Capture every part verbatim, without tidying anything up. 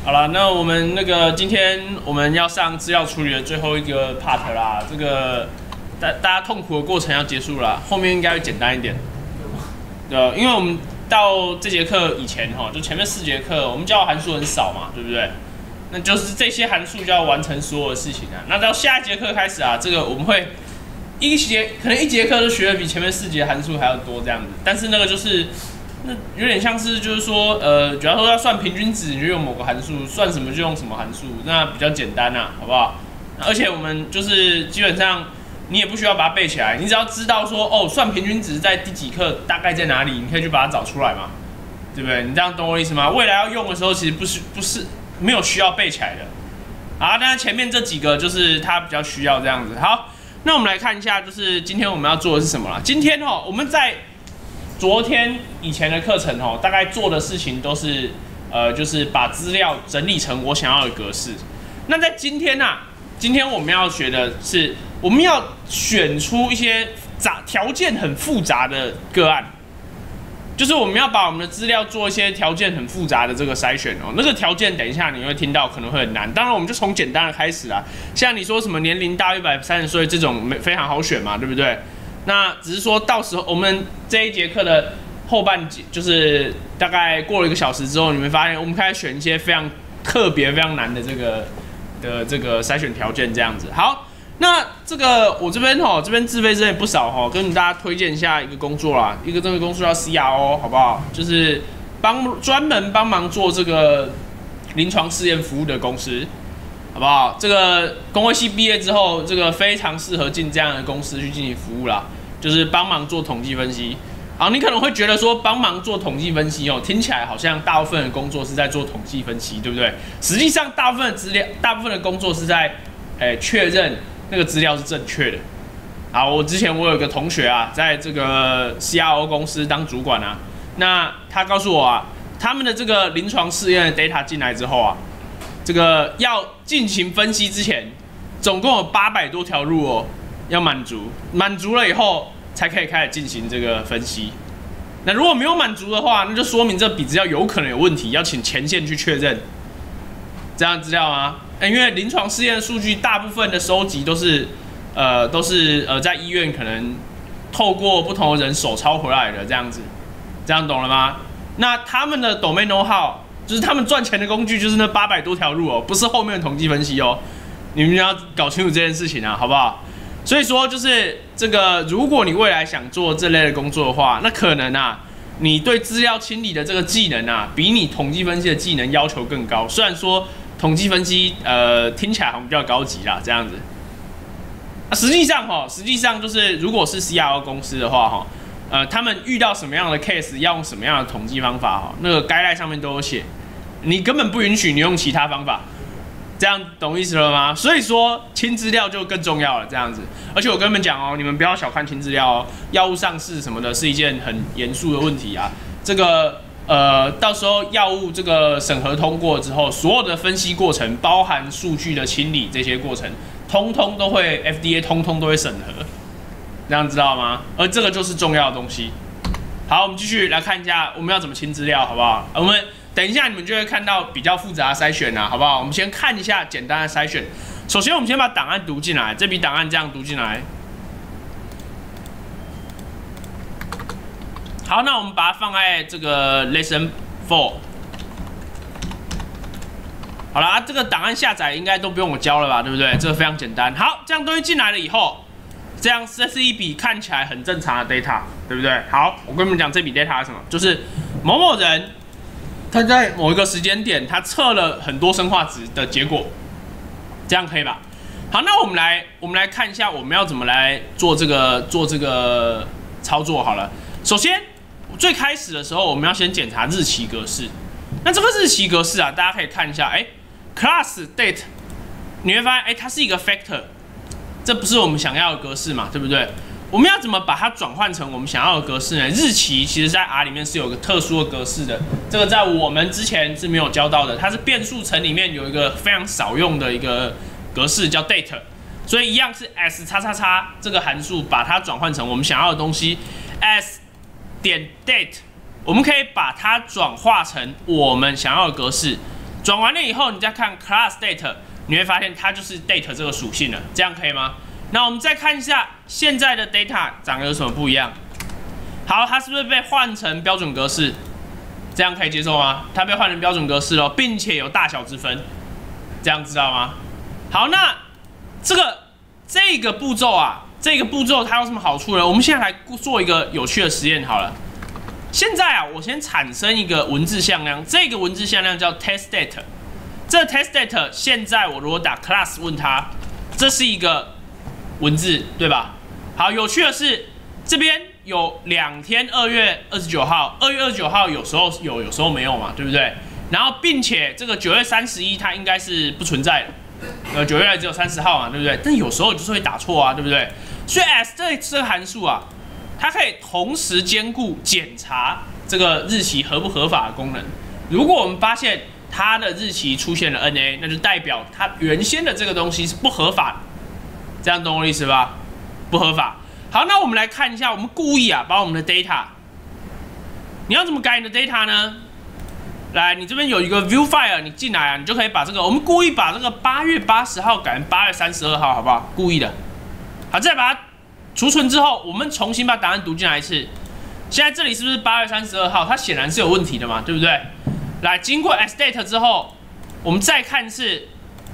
好了，那我们那个今天我们要上资料处理的最后一个 part 啦，这个大大家痛苦的过程要结束了，后面应该会简单一点。对，因为我们到这节课以前哈，就前面四节课我们教的函数很少嘛，对不对？那就是这些函数就要完成所有的事情啊。那到下一节课开始啊，这个我们会一节可能一节课都学的比前面四节函数还要多这样子，但是那个就是那有点像是就是说，呃，假如说要算平均值，你就用某个函数；算什么就用什么函数，那比较简单啊，好不好？而且我们就是基本上你也不需要把它背起来，你只要知道说哦，算平均值在第几课大概在哪里，你可以去把它找出来嘛，对不对？你这样懂我意思吗？未来要用的时候，其实不是不是没有需要背起来的。好，但是前面这几个就是它比较需要这样子。好，那我们来看一下，就是今天我们要做的是什么啦？今天哦，我们在昨天以前的课程哦，大概做的事情都是呃，就是把资料整理成我想要的格式。那在今天啊，今天我们要学的是，我们要选出一些杂条件很复杂的个案，就是我们要把我们的资料做一些条件很复杂的这个筛选哦。那个条件等一下你会听到可能会很难，当然我们就从简单的开始啦。像你说什么年龄大于一百三十岁这种非常好选嘛，对不对？那只是说到时候我们这一节课的后半节，就是大概过了一个小时之后，你会发现我们开始选一些非常特别、非常难的这个的这个筛选条件，这样子。好，那这个我这边吼，这边自费真的不少吼，跟大家推荐一下一个工作啦，一个这个工作叫 C R O， 好不好？就是帮专门帮忙做这个临床试验服务的公司。好不好？这个工卫系毕业之后，这个非常适合进这样的公司去进行服务啦，就是帮忙做统计分析。好，你可能会觉得说帮忙做统计分析哦，听起来好像大部分的工作是在做统计分析，对不对？实际上，大部分的资料，大部分的工作是在，诶确认那个资料是正确的。好，我之前我有个同学啊，在这个 C R O 公司当主管啊，那他告诉我啊，他们的这个临床试验的 data 进来之后啊。这个要进行分析之前，总共有八百多条路哦，要满足，满足了以后才可以开始进行这个分析。那如果没有满足的话，那就说明这笔资料有可能有问题，要请前线去确认。这样资料吗？因为临床试验数据大部分的收集都是，呃，都是呃在医院可能透过不同的人手抄回来的这样子，这样懂了吗？那他们的 domain know-how。就是他们赚钱的工具，就是那八百多条路哦，不是后面的统计分析哦，你们要搞清楚这件事情啊，好不好？所以说，就是这个，如果你未来想做这类的工作的话，那可能啊，你对资料清理的这个技能啊，比你统计分析的技能要求更高。虽然说统计分析呃听起来好像比较高级啦，这样子。啊，实际上哈，实际上就是如果是 C R O 公司的话哈。呃，他们遇到什么样的 case， 要用什么样的统计方法哈，那个 guideline 上面都有写，你根本不允许你用其他方法，这样懂意思了吗？所以说清资料就更重要了，这样子。而且我跟你们讲哦，你们不要小看清资料哦，药物上市什么的是一件很严肃的问题啊。这个呃，到时候药物这个审核通过之后，所有的分析过程，包含数据的清理这些过程，通通都会 F D A 通通都会审核。这样知道吗？而这个就是重要的东西。好，我们继续来看一下我们要怎么清资料，好不好？我们等一下你们就会看到比较复杂的筛选啊，好不好？我们先看一下简单的筛选。首先，我们先把档案读进来，这笔档案这样读进来。好，那我们把它放在这个 lesson four。好了，啊，这个档案下载应该都不用我教了吧，对不对？这个非常简单。好，这样东西进来了以后。这样这是一笔看起来很正常的 data， 对不对？好，我跟你们讲这笔 data 是什么，就是某某人他在某一个时间点，他测了很多生化值的结果，这样可以吧？好，那我们来我们来看一下我们要怎么来做这个做这个操作好了。首先，最开始的时候我们要先检查日期格式。那这个日期格式啊，大家可以看一下，哎 ，class date， 你会发现，哎，它是一个 factor。这不是我们想要的格式嘛，对不对？我们要怎么把它转换成我们想要的格式呢？日期其实在 R 里面是有个特殊的格式的，这个在我们之前是没有教到的，它是变数层里面有一个非常少用的一个格式叫 date， 所以一样是 s 叉叉叉这个函数把它转换成我们想要的东西 s 点 date， 我们可以把它转化成我们想要的格式。 转完了以后，你再看 class date， 你会发现它就是 date 这个属性了，这样可以吗？那我们再看一下现在的 data 长得有什么不一样？好，它是不是被换成标准格式？这样可以接受吗？它被换成标准格式了，并且有大小之分，这样知道吗？好，那这个这个步骤啊，这个步骤它有什么好处呢？我们现在来做一个有趣的实验好了。现在啊，我先产生一个文字向量，这个文字向量叫 test date。这 test date 现在我如果打 class 问它，这是一个文字，对吧？好，有趣的是这边有两天，二月二十九号，二月二十九号有时候有，有时候没有嘛，对不对？然后并且这个九月三十一它应该是不存在的，呃，九月只有三十号嘛，对不对？但有时候就是会打错啊，对不对？所以 as 这这个函数啊，它可以同时兼顾检查这个日期合不合法的功能。如果我们发现它的日期出现了 N A， 那就代表它原先的这个东西是不合法的，这样懂我的意思吧？不合法。好，那我们来看一下，我们故意啊把我们的 data， 你要怎么改你的 data 呢？来，你这边有一个 view file， 你进来啊，你就可以把这个，我们故意把这个八月八十号改成八月三十二号，好不好？故意的。好，再把它储存之后，我们重新把答案读进来一次。现在这里是不是八月三十二号？它显然是有问题的嘛，对不对？来，经过 as date 之后，我们再看是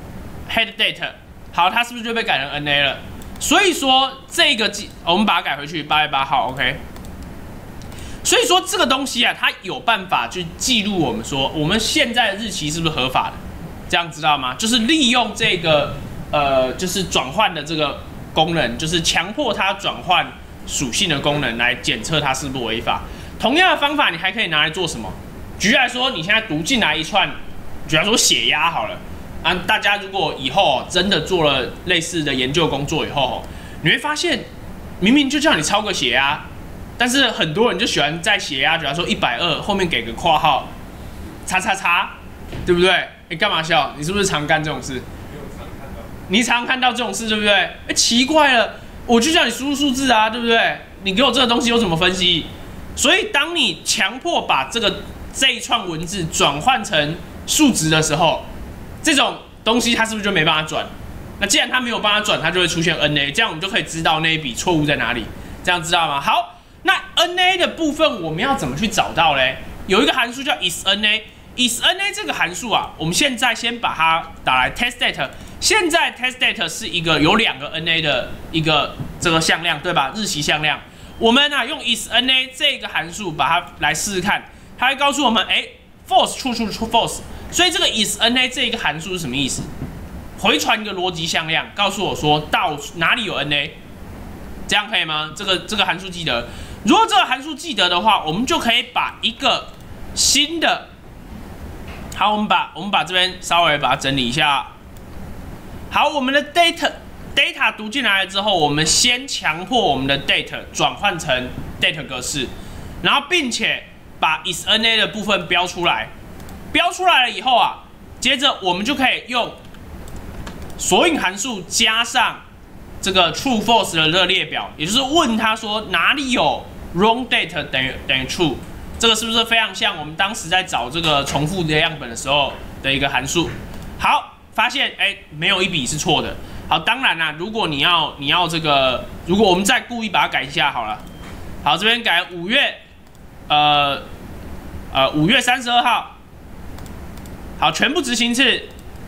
head date， 好，它是不是就被改成 N A 了？所以说这个记，我们把它改回去，八月八号 ，OK。所以说这个东西啊，它有办法去记录我们说我们现在的日期是不是合法的，这样知道吗？就是利用这个呃，就是转换的这个功能，就是强迫它转换属性的功能来检测它是不是违法。同样的方法，你还可以拿来做什么？举例来说，你现在读进来一串，举例来说血压好了。啊，大家如果以后真的做了类似的研究工作以后，你会发现，明明就叫你超个血压，但是很多人就喜欢在血压，比方说一百二后面给个括号，叉叉叉，对不对？你干嘛笑？你是不是常干这种事？你常看到这种事，对不对？哎，奇怪了，我就叫你输入数字啊，对不对？你给我这个东西有怎么分析？所以当你强迫把这个这一串文字转换成数值的时候，这种东西它是不是就没办法转？那既然它没有办法转，它就会出现 N A， 这样我们就可以知道那一笔错误在哪里，这样知道吗？好，那 N A 的部分我们要怎么去找到嘞？有一个函数叫 is N A，is N A 这个函数啊，我们现在先把它打来 test date。现在 test date 是一个有两个 N A 的一个这个向量，对吧？日期向量。我们啊用 is N A 这个函数把它来试试看，它会告诉我们，哎 ，false true true true false。所以这个 is N A 这一个函数是什么意思？回传一个逻辑向量，告诉我说到哪里有 N A， 这样可以吗？这个这个函数记得。如果这个函数记得的话，我们就可以把一个新的，好，我们把我们把这边稍微把它整理一下。好，我们的 data data 读进来了之后，我们先强迫我们的 data 转换成 data 格式，然后并且把 is N A 的部分标出来。标出来了以后啊，接着我们就可以用索引函数加上这个 true false 的这个列表，也就是问他说哪里有 wrong date 等于等于 true， 这个是不是非常像我们当时在找这个重复的样本的时候的一个函数？好，发现哎没有一笔是错的。好，当然啦，如果你要你要这个，如果我们再故意把它改一下好了，好，这边改五月，呃呃五月三十二号。好，全部执行次。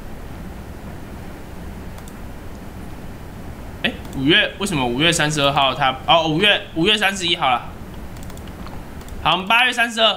哎，五月为什么五月三十二号它哦五月五月三十一好了。好，我们八月三十二。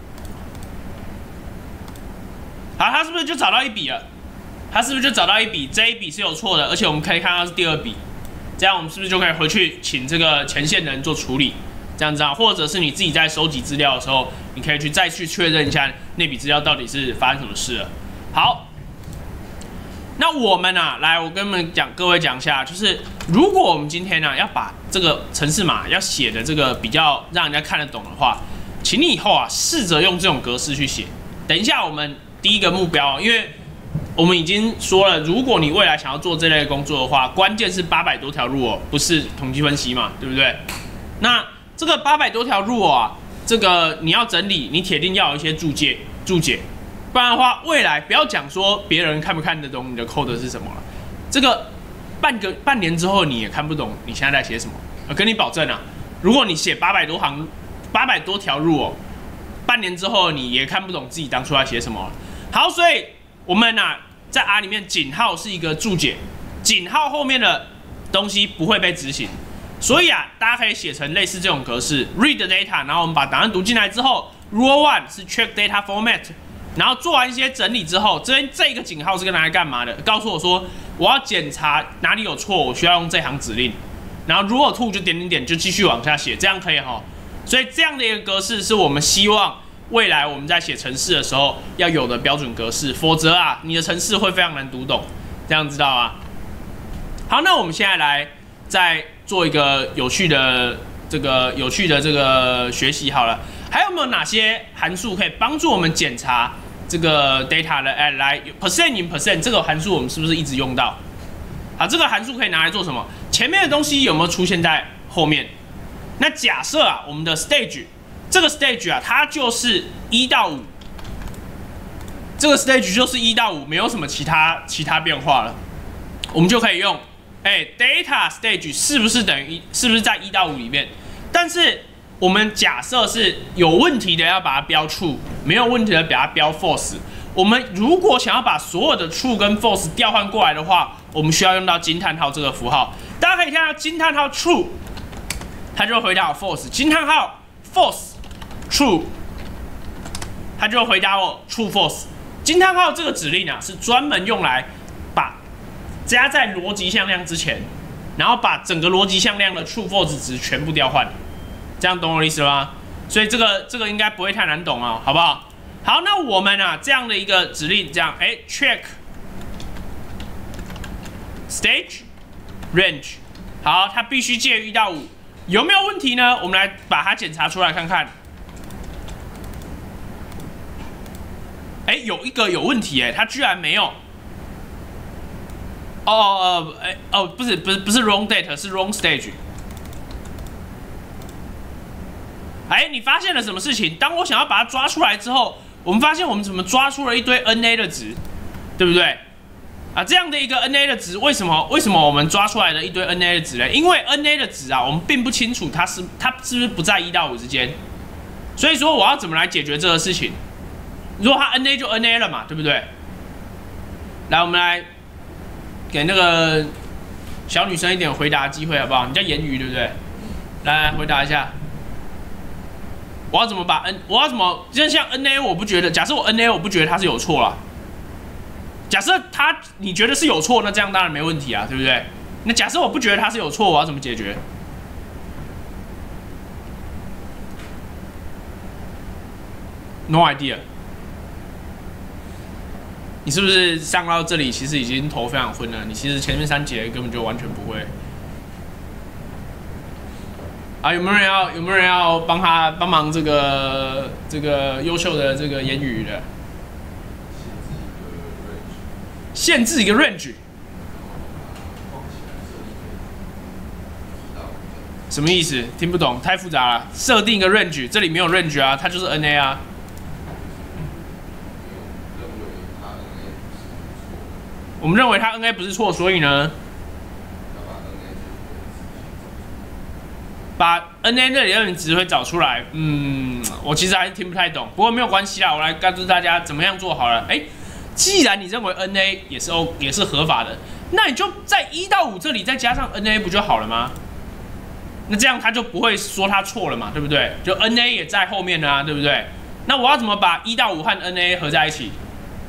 好，它是不是就找到一笔了？它是不是就找到一笔？这一笔是有错的，而且我们可以看到是第二笔。这样我们是不是就可以回去请这个前线的人做处理？这样子啊，或者是你自己在收集资料的时候，你可以去再去确认一下那笔资料到底是发生什么事了。好，那我们啊，来，我跟你们讲，各位讲一下，就是如果我们今天呢、啊、要把这个程式码要写的这个比较让人家看得懂的话，请你以后啊试着用这种格式去写。等一下我们第一个目标，因为我们已经说了，如果你未来想要做这类工作的话，关键是八百多条路哦，不是统计分析嘛，对不对？那这个八百多条路啊，这个你要整理，你铁定要有一些注解，注解。 不然的话，未来不要讲说别人看不看得懂你的 code 是什么了，这个半个半年之后你也看不懂你现在在写什么。我跟你保证啊，如果你写八百多行、八百多条路哦，半年之后你也看不懂自己当初在写什么了。好，所以我们啊在 R 里面井号是一个注解，井号后面的东西不会被执行，所以啊，大家可以写成类似这种格式 ：read data， 然后我们把档案读进来之后 ，rule one 是 check data format。然后做完一些整理之后，这边这个井号是跟拿来干嘛的？告诉我说我要检查哪里有错，我需要用这行指令。然后如果 two 就点点点就继续往下写，这样可以哈。所以这样的一个格式是我们希望未来我们在写程式的时候要有的标准格式，否则啊你的程式会非常难读懂，这样知道吗？好，那我们现在来再做一个有趣的这个有趣的这个学习好了。还有没有哪些函数可以帮助我们检查这个 data 的？哎，来 percent in percent 这个函数我们是不是一直用到？啊，这个函数可以拿来做什么？前面的东西有没有出现在后面？那假设啊，我们的 stage 这个 stage 啊，它就是一到五，这个 stage 就是一到五，没有什么其他其他变化了，我们就可以用，哎 ，data stage 是不是等于是不是在一到五里面？但是我们假设是有问题的，要把它标 true， 没有问题的把它标 false。我们如果想要把所有的 true 跟 false 调换过来的话，我们需要用到惊叹号这个符号。大家可以看到惊叹号 true， 它就会回答我 false； 惊叹号 false true， 它就会回答我 true false。惊叹号这个指令啊，是专门用来把加在逻辑向量之前，然后把整个逻辑向量的 true false 值全部调换。这样懂我的意思吗？所以这个这个应该不会太难懂啊，好不好？好，那我们啊这样的一个指令，这样哎 check stage range， 好，它必须介于一到五，有没有问题呢？我们来把它检查出来看看。哎，有一个有问题哎，它居然没有。哦哦哎哦，不是不是不是 wrong date， 是 wrong stage。哎，你发现了什么事情？当我想要把它抓出来之后，我们发现我们怎么抓出了一堆 N A 的值，对不对？啊，这样的一个 N A 的值，为什么为什么我们抓出来的一堆 N A 的值呢？因为 N A 的值啊，我们并不清楚它是它是不是不在一到五之间，所以说我要怎么来解决这个事情？如果它 N A 就 N A 了嘛，对不对？来，我们来给那个小女生一点回答机会，好不好？你叫言语，对不对？来，来回答一下。我要怎么把 N？ 我要怎么？就像 N A， 我不觉得。假设我 N A， 我不觉得它是有错啦。假设它你觉得是有错，那这样当然没问题啊，对不对？那假设我不觉得它是有错，我要怎么解决 ？No idea。你是不是上到这里其实已经头非常昏了？你其实前面三节根本就完全不会。啊，有没有人要有没有人要帮他帮忙这个这个优秀的这个言语的？限制一个 range， 什么意思？听不懂，太复杂了。设定一个 range， 这里没有 range 啊，它就是 N A 啊。我们认为它 N A 不是错，所以呢？把 N A 的理论值会找出来，嗯，我其实还是听不太懂，不过没有关系啦，我来告诉大家怎么样做好了。哎、欸，既然你认为 N A 也是 O 也是合法的，那你就在一到五这里再加上 N A 不就好了吗？那这样他就不会说他错了嘛，对不对？就 N A 也在后面啊，对不对？那我要怎么把一到五和 N A 合在一起？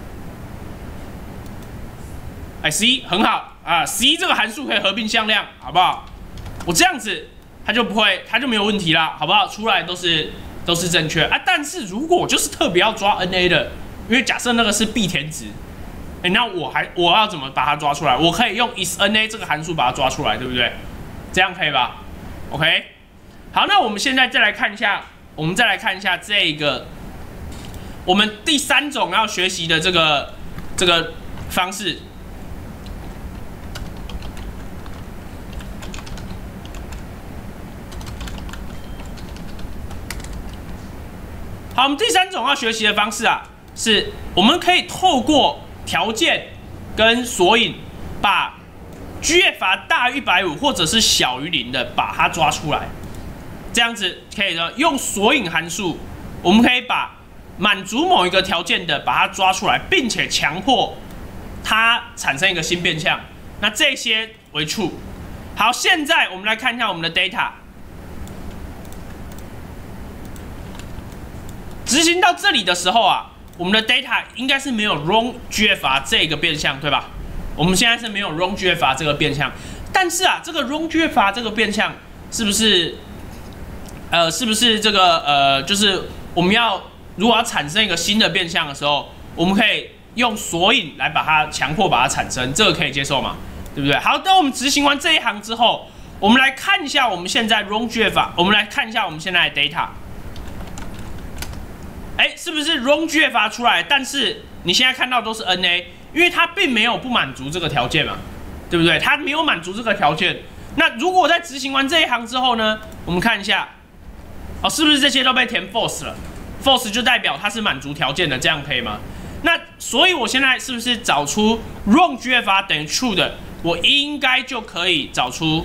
哎 ，C 很好啊 ，C 这个函数可以合并向量，好不好？我这样子。它就不会，它就没有问题啦，好不好？出来都是都是正确啊。但是如果我就是特别要抓 N A 的，因为假设那个是必填值，哎、欸，那我还我要怎么把它抓出来？我可以用 is N A 这个函数把它抓出来，对不对？这样可以吧 ？OK， 好，那我们现在再来看一下，我们再来看一下这个我们第三种要学习的这个这个方式。好，我们第三种要学习的方式啊， 是我们可以透过条件跟索引，把 G F R 大于一百五或者是小于零的把它抓出来，这样子可以呢用索引函数，我们可以把满足某一个条件的把它抓出来，并且强迫它产生一个新变项。那这些为 true。好，现在我们来看一下我们的 data。执行到这里的时候啊，我们的 data 应该是没有 wrong G F R 这个变项，对吧？我们现在是没有 wrong G F R 这个变项，但是啊，这个 wrong G F R 这个变项是不是，呃，是不是这个呃，就是我们要如果要产生一个新的变项的时候，我们可以用索引来把它强迫把它产生，这个可以接受吗？对不对？好，等我们执行完这一行之后，我们来看一下我们现在 wrong G F R， 我们来看一下我们现在的 data。哎，是不是 wrong G F R 出来？但是你现在看到都是 N A， 因为它并没有不满足这个条件嘛，对不对？它没有满足这个条件。那如果在执行完这一行之后呢，我们看一下，哦，是不是这些都被填 false 了 ？false 就代表它是满足条件的，这样可以吗？那所以我现在是不是找出 wrong G F R 等于 true 的，我应该就可以找出，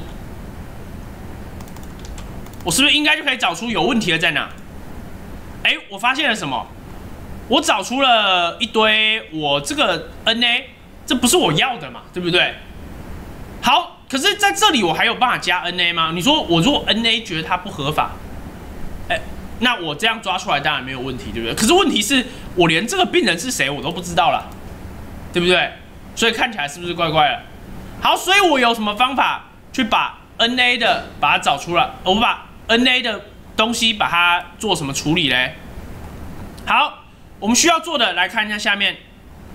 我是不是应该就可以找出有问题的在哪？哎，我发现了什么？我找出了一堆我这个 N A， 这不是我要的嘛，对不对？好，可是在这里我还有办法加 N A 吗？你说我如果 N A 觉得它不合法，哎，那我这样抓出来当然没有问题，对不对？可是问题是我连这个病人是谁我都不知道啦，对不对？所以看起来是不是怪怪的？好，所以我有什么方法去把 N A 的把它找出来？我把 N A 的东西把它做什么处理嘞？好，我们需要做的来看一下下面。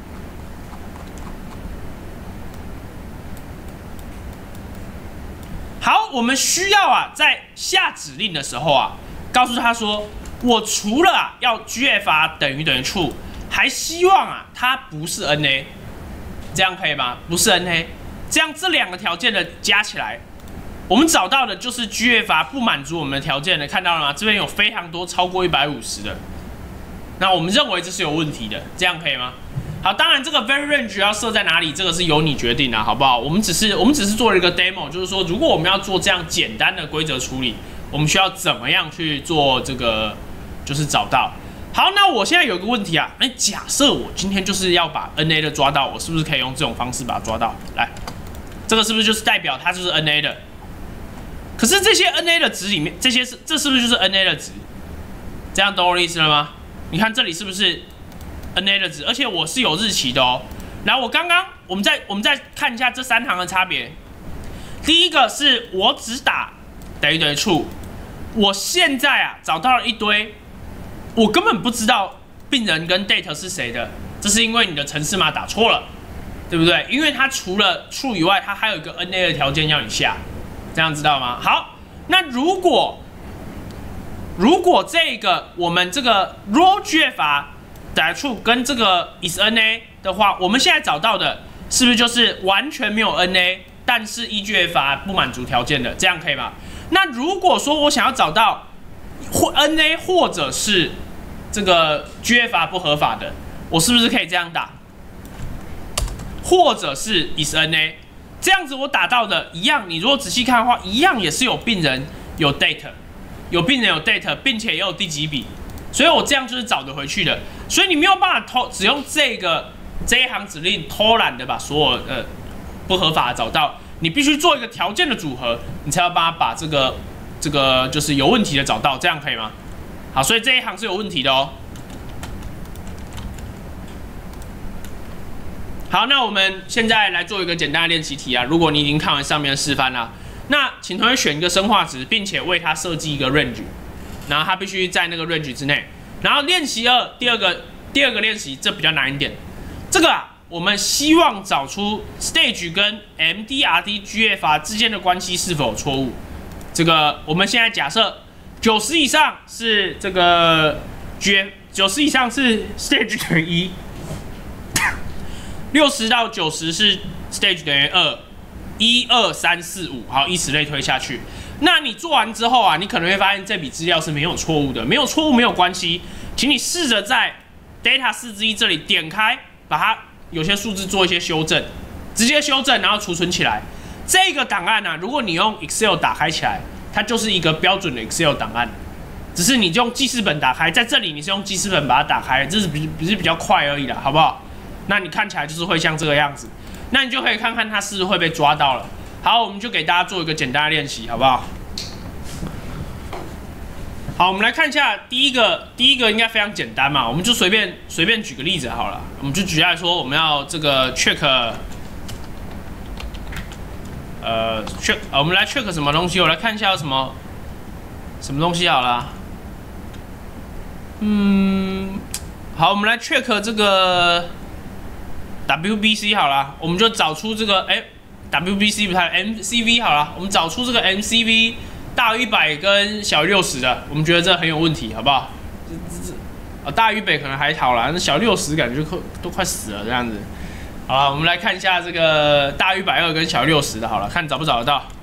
好，我们需要啊，在下指令的时候啊，告诉他说，我除了啊要 G F R 等于等于 true， 还希望啊它不是 N A， 这样可以吗？不是 N A， 这样这两个条件的加起来。我们找到的就是 G F R 不满足我们的条件的，看到了吗？这边有非常多超过一百五十的，那我们认为这是有问题的，这样可以吗？好，当然这个 vary range 要设在哪里，这个是由你决定的，好不好？我们只是我们只是做了一个 demo， 就是说如果我们要做这样简单的规则处理，我们需要怎么样去做这个，就是找到。好，那我现在有个问题啊，哎，假设我今天就是要把 N A 的抓到，我是不是可以用这种方式把它抓到？来，这个是不是就是代表它就是 N A 的？可是这些 N A 的值里面，这些是这是不是就是 N A 的值？这样懂我的意思了吗？你看这里是不是 N A 的值？而且我是有日期的哦。然后我刚刚我们再我们再看一下这三行的差别。第一个是我只打等于等于 true， 我现在啊找到了一堆，我根本不知道病人跟 date 是谁的，这是因为你的程式码打错了，对不对？因为它除了 true 以外，它还有一个 N A 的条件要你下。这样知道吗？好，那如果如果这个我们这个 raw G F R 打 true 跟这个 is N A 的话，我们现在找到的是不是就是完全没有 N A， 但是 E G F R 不满足条件的？这样可以吗？那如果说我想要找到或 N A 或者是这个 G F R 不合法的，我是不是可以这样打？或者是 is N A？这样子我打到的一样，你如果仔细看的话，一样也是有病人有 date， 有病人有 date， 并且也有第几笔，所以我这样就是找得回去的。所以你没有办法偷只用这个这一行指令偷懒的把所有呃不合法的找到，你必须做一个条件的组合，你才要帮他把这个这个就是有问题的找到，这样可以吗？好，所以这一行是有问题的哦。好，那我们现在来做一个简单的练习题啊。如果你已经看完上面的示范啦，那请同学选一个生化值，并且为它设计一个 range， 然后它必须在那个 range 之内。然后练习二，第二个第二个练习，这比较难一点。这个啊，我们希望找出 stage 跟 M D R D G F R 之间的关系是否有错误。这个我们现在假设九十以上是这个 G， 九十以上是 stage 等于一。六十到九十是 stage 等于二，一二三四五，好，以此类推下去。那你做完之后啊，你可能会发现这笔资料是没有错误的，没有错误没有关系，请你试着在 data 四之一这里点开，把它有些数字做一些修正，直接修正，然后储存起来。这个档案呢、啊，如果你用 Excel 打开起来，它就是一个标准的 Excel 档案，只是你用记事本打开，在这里你是用记事本把它打开，这是比只是比较快而已啦，好不好？那你看起来就是会像这个样子，那你就可以看看它是不是会被抓到了。好，我们就给大家做一个简单的练习，好不好？好，我们来看一下第一个，第一个应该非常简单嘛，我们就随便随便举个例子好了，我们就举来说，我们要这个 check， 呃 check， 呃，我们来 check 什么东西？我来看一下有什么什么东西好了。嗯，好，我们来 check 这个 W B C 好了，我们就找出这个，哎、欸、，W B C 不太 M C V 好了，我们找出这个 M C V。大于一百跟小于六十的，我们觉得这很有问题，好不好？这这这，啊，大于一百可能还好啦，那小六十感觉快都快死了这样子。好了，我们来看一下这个大于一百二跟小于六十的，好了，看找不找得到。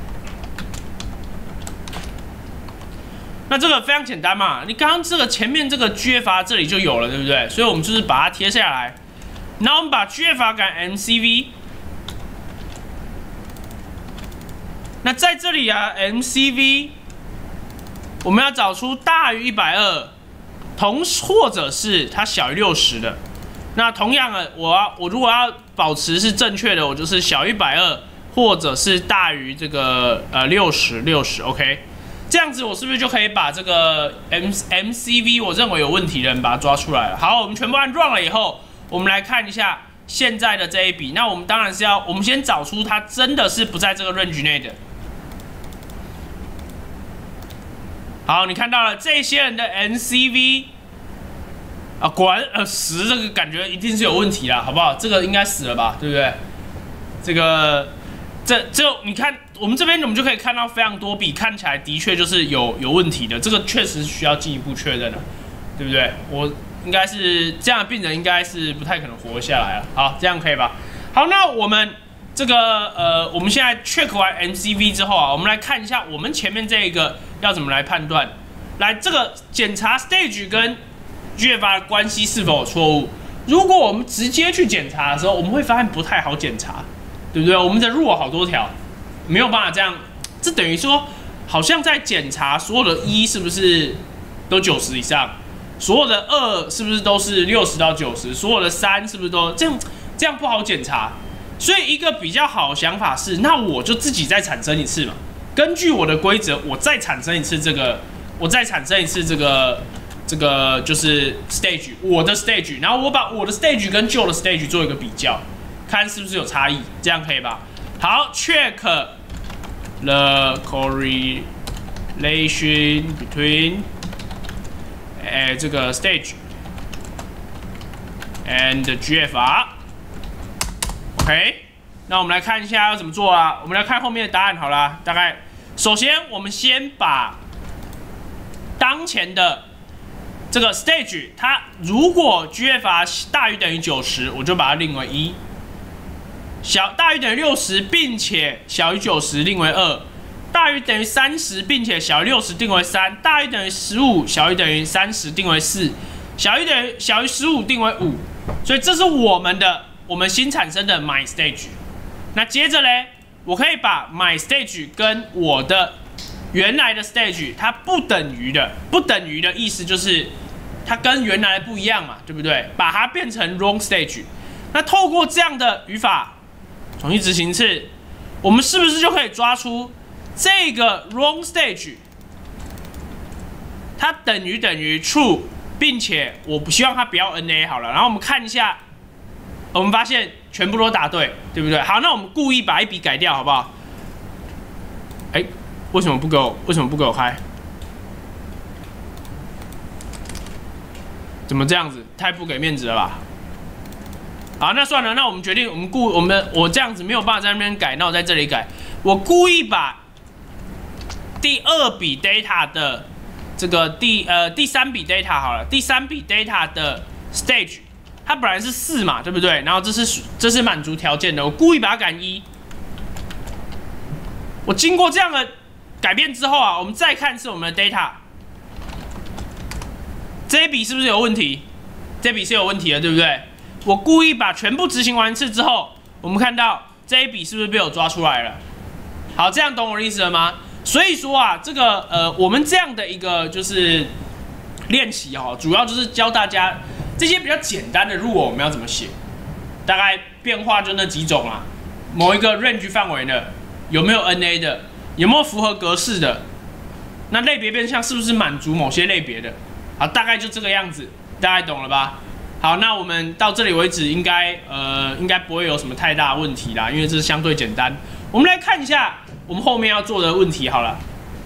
那这个非常简单嘛，你刚刚这个前面这个 G F R 这里就有了，对不对？所以我们就是把它贴下来，然后我们把 G F R 改 M C V。那在这里啊 ，M C V， 我们要找出大于一百二，同或者是它小于六十的。那同样的，我要我如果要保持是正确的，我就是小于一百二，或者是大于这个呃六十六十 ，OK。这样子我是不是就可以把这个 M M C V 我认为有问题的人把它抓出来了？好，我们全部按 run 了以后，我们来看一下现在的这一笔。那我们当然是要，我们先找出它真的是不在这个 range 内的。好，你看到了这些人的 M C V 啊，果然呃十这个感觉一定是有问题啦，好不好？这个应该死了吧，对不对？这个这这你看我们这边我们就可以看到非常多笔，看起来的确就是有有问题的，这个确实需要进一步确认的，对不对？我应该是这样的病人应该是不太可能活下来了。好，这样可以吧？好，那我们这个呃，我们现在 check 完 M C V 之后啊，我们来看一下我们前面这一个要怎么来判断。来，这个检查 stage 跟 G F R 的关系是否有错误。如果我们直接去检查的时候，我们会发现不太好检查，对不对？我们的 rule 好多条，没有办法这样。这等于说，好像在检查所有的一是不是都九十以上，所有的二是不是都是六十到九十，所有的三是不是都这样？这样不好检查。所以一个比较好的想法是，那我就自己再产生一次嘛，根据我的规则，我再产生一次这个，我再产生一次这个，这个就是 stage， 我的 stage， 然后我把我的 stage 跟旧的 stage 做一个比较，看是不是有差异，这样可以吧？好 ，check the correlation between， 哎，这个 stage and G F R。OK， 那我们来看一下要怎么做啊？我们来看后面的答案好啦。大概，首先我们先把当前的这个 stage， 它如果 G F R 大于等于九十，我就把它定为一；小大于等于六十，并且小于九十定为二；大于等于三十，并且小于六十定为三；大于等于十五，小于等于三十定为四；小于等于小于十五定为五。所以这是我们的。我们新产生的 my stage， 那接着嘞，我可以把 my stage 跟我的原来的 stage 它不等于的，不等于的意思就是它跟原来的不一样嘛，对不对？把它变成 wrong stage。那透过这样的语法重新执行一次，我们是不是就可以抓出这个 wrong stage 它等于等于 true， 并且我不希望它不要 N A 好了，然后我们看一下。我们发现全部都答对，对不对？好，那我们故意把一笔改掉，好不好？哎、欸，为什么不给我？为什么不给我开？怎么这样子？太不给面子了吧？好，那算了，那我们决定，我们故我们我这样子没有办法在那边改，那我在这里改。我故意把第二笔 data 的这个第呃第三笔 data 好了，第三笔 data 的 stage。它本来是四嘛，对不对？然后这是这是满足条件的，我故意把它改一。我经过这样的改变之后啊，我们再看是我们的 data， 这一笔是不是有问题？ 这笔是有问题的，对不对？我故意把全部执行完一次之后，我们看到这一笔是不是被我抓出来了？好，这样懂我的意思了吗？所以说啊，这个呃，我们这样的一个就是练习哦，主要就是教大家这些比较简单的入我们要怎么写，大概变化就那几种啊，某一个 range 范围的，有没有 N A 的，有没有符合格式的，那类别变项是不是满足某些类别的？好，大概就这个样子，大概懂了吧？好，那我们到这里为止，应该呃应该不会有什么太大问题啦，因为这是相对简单。我们来看一下我们后面要做的问题好了。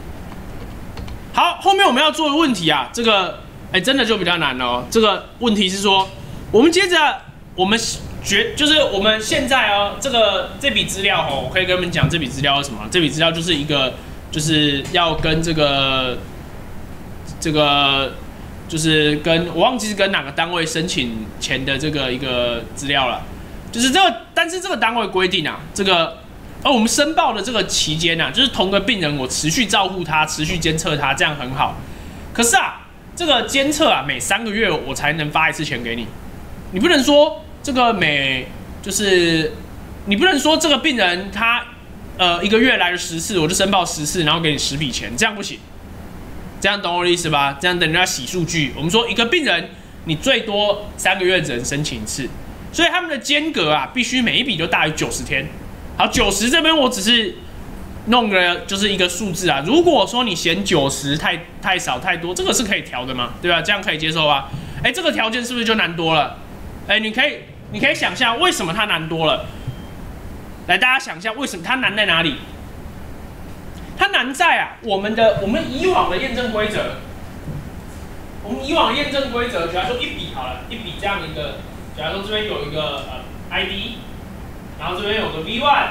好，后面我们要做的问题啊，这个哎真的就比较难了哦。这个问题是说，我们接着我们觉就是我们现在哦，这个这笔资料哦，我可以跟你们讲这笔资料是什么？这笔资料就是一个就是要跟这个这个。就是跟我忘记是跟哪个单位申请钱的这个一个资料了，就是这个，但是这个单位规定啊，这个，而我们申报的这个期间啊，就是同个病人我持续照顾他，持续监测他，这样很好。可是啊，这个监测啊，每三个月我才能发一次钱给你，你不能说这个每就是你不能说这个病人他呃一个月来了十次，我就申报十次，然后给你十笔钱，这样不行。这样懂我的意思吧？这样等于要洗数据。我们说一个病人，你最多三个月只能申请一次，所以他们的间隔啊，必须每一笔都大于九十天。好，九十这边我只是弄个就是一个数字啊。如果说你嫌九十太太少太多，这个是可以调的嘛，对吧？这样可以接受吧？哎，这个条件是不是就难多了？哎，你可以你可以想象为什么它难多了？来，大家想一下为什么它难在哪里？它难在啊，我们的我们以往的验证规则，我们以往的验证规则，假如说一笔好了，一笔这样一个，假如说这边有一个呃 I D， 然后这边有个 V 一 V 二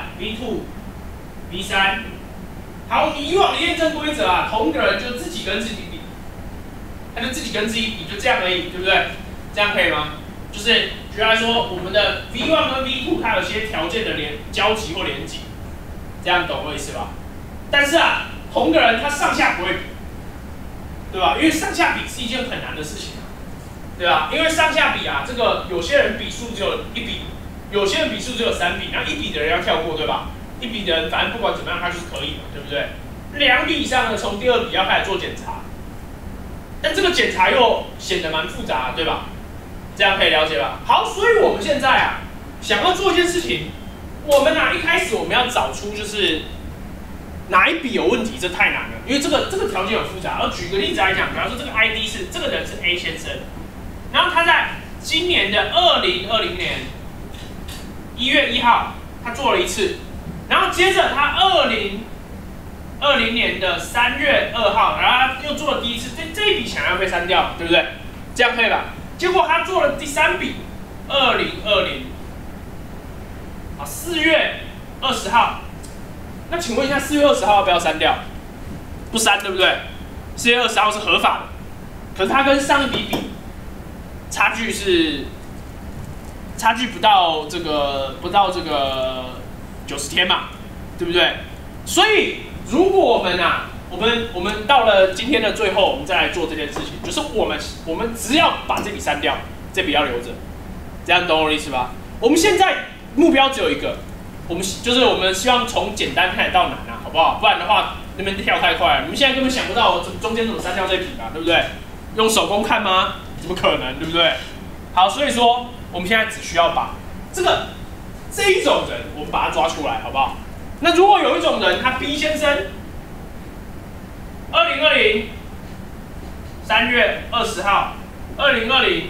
V 三， 好，我们以往的验证规则啊，同一个人就自己跟自己比，他就自己跟自己比，就这样而已，对不对？这样可以吗？就是举例来说，我们的 V 一 跟 V 二 它有些条件的连交集或连集，这样懂我意思吧？但是啊，同个人他上下不会比，对吧？因为上下比是一件很难的事情啊，对吧？因为上下比啊，这个有些人笔数只有一笔，有些人笔数只有三笔，然后一笔的人要跳过，对吧？一笔的人反正不管怎么样他就是可以的，对不对？两笔以上呢，从第二笔要开始做检查，但这个检查又显得蛮复杂，对吧？这样可以了解吧？好，所以我们现在啊，想要做一件事情，我们啊一开始我们要找出就是哪一笔有问题，这太难了，因为这个这个条件很复杂。而举个例子来讲，比方说这个 I D 是这个人是 A 先生，然后他在今年的二零二零年一月一号他做了一次，然后接着他二零二零年的三月二号，然后他又做了第一次，这这一笔想要被删掉，对不对？这样可以吧？结果他做了第三笔，二零二零啊四月二十号。那请问一下，四月二十号要不要删掉？不删，对不对？四月二十号是合法的，可是它跟上一笔比，差距是差距不到这个不到这个九十天嘛，对不对？所以如果我们啊，我们我们到了今天的最后，我们再来做这件事情，就是我们我们只要把这笔删掉，这笔要留着，这样懂我的意思吧？我们现在目标只有一个。我们就是我们希望从简单开始到难啊，好不好？不然的话，那边跳太快了，你们现在根本想不到我中间怎么删掉这笔嘛，对不对？用手工看吗？怎么可能，对不对？好，所以说我们现在只需要把这个这一种人，我们把它抓出来，好不好？那如果有一种人，他 B 先生，二零二零三月二十号，二零二零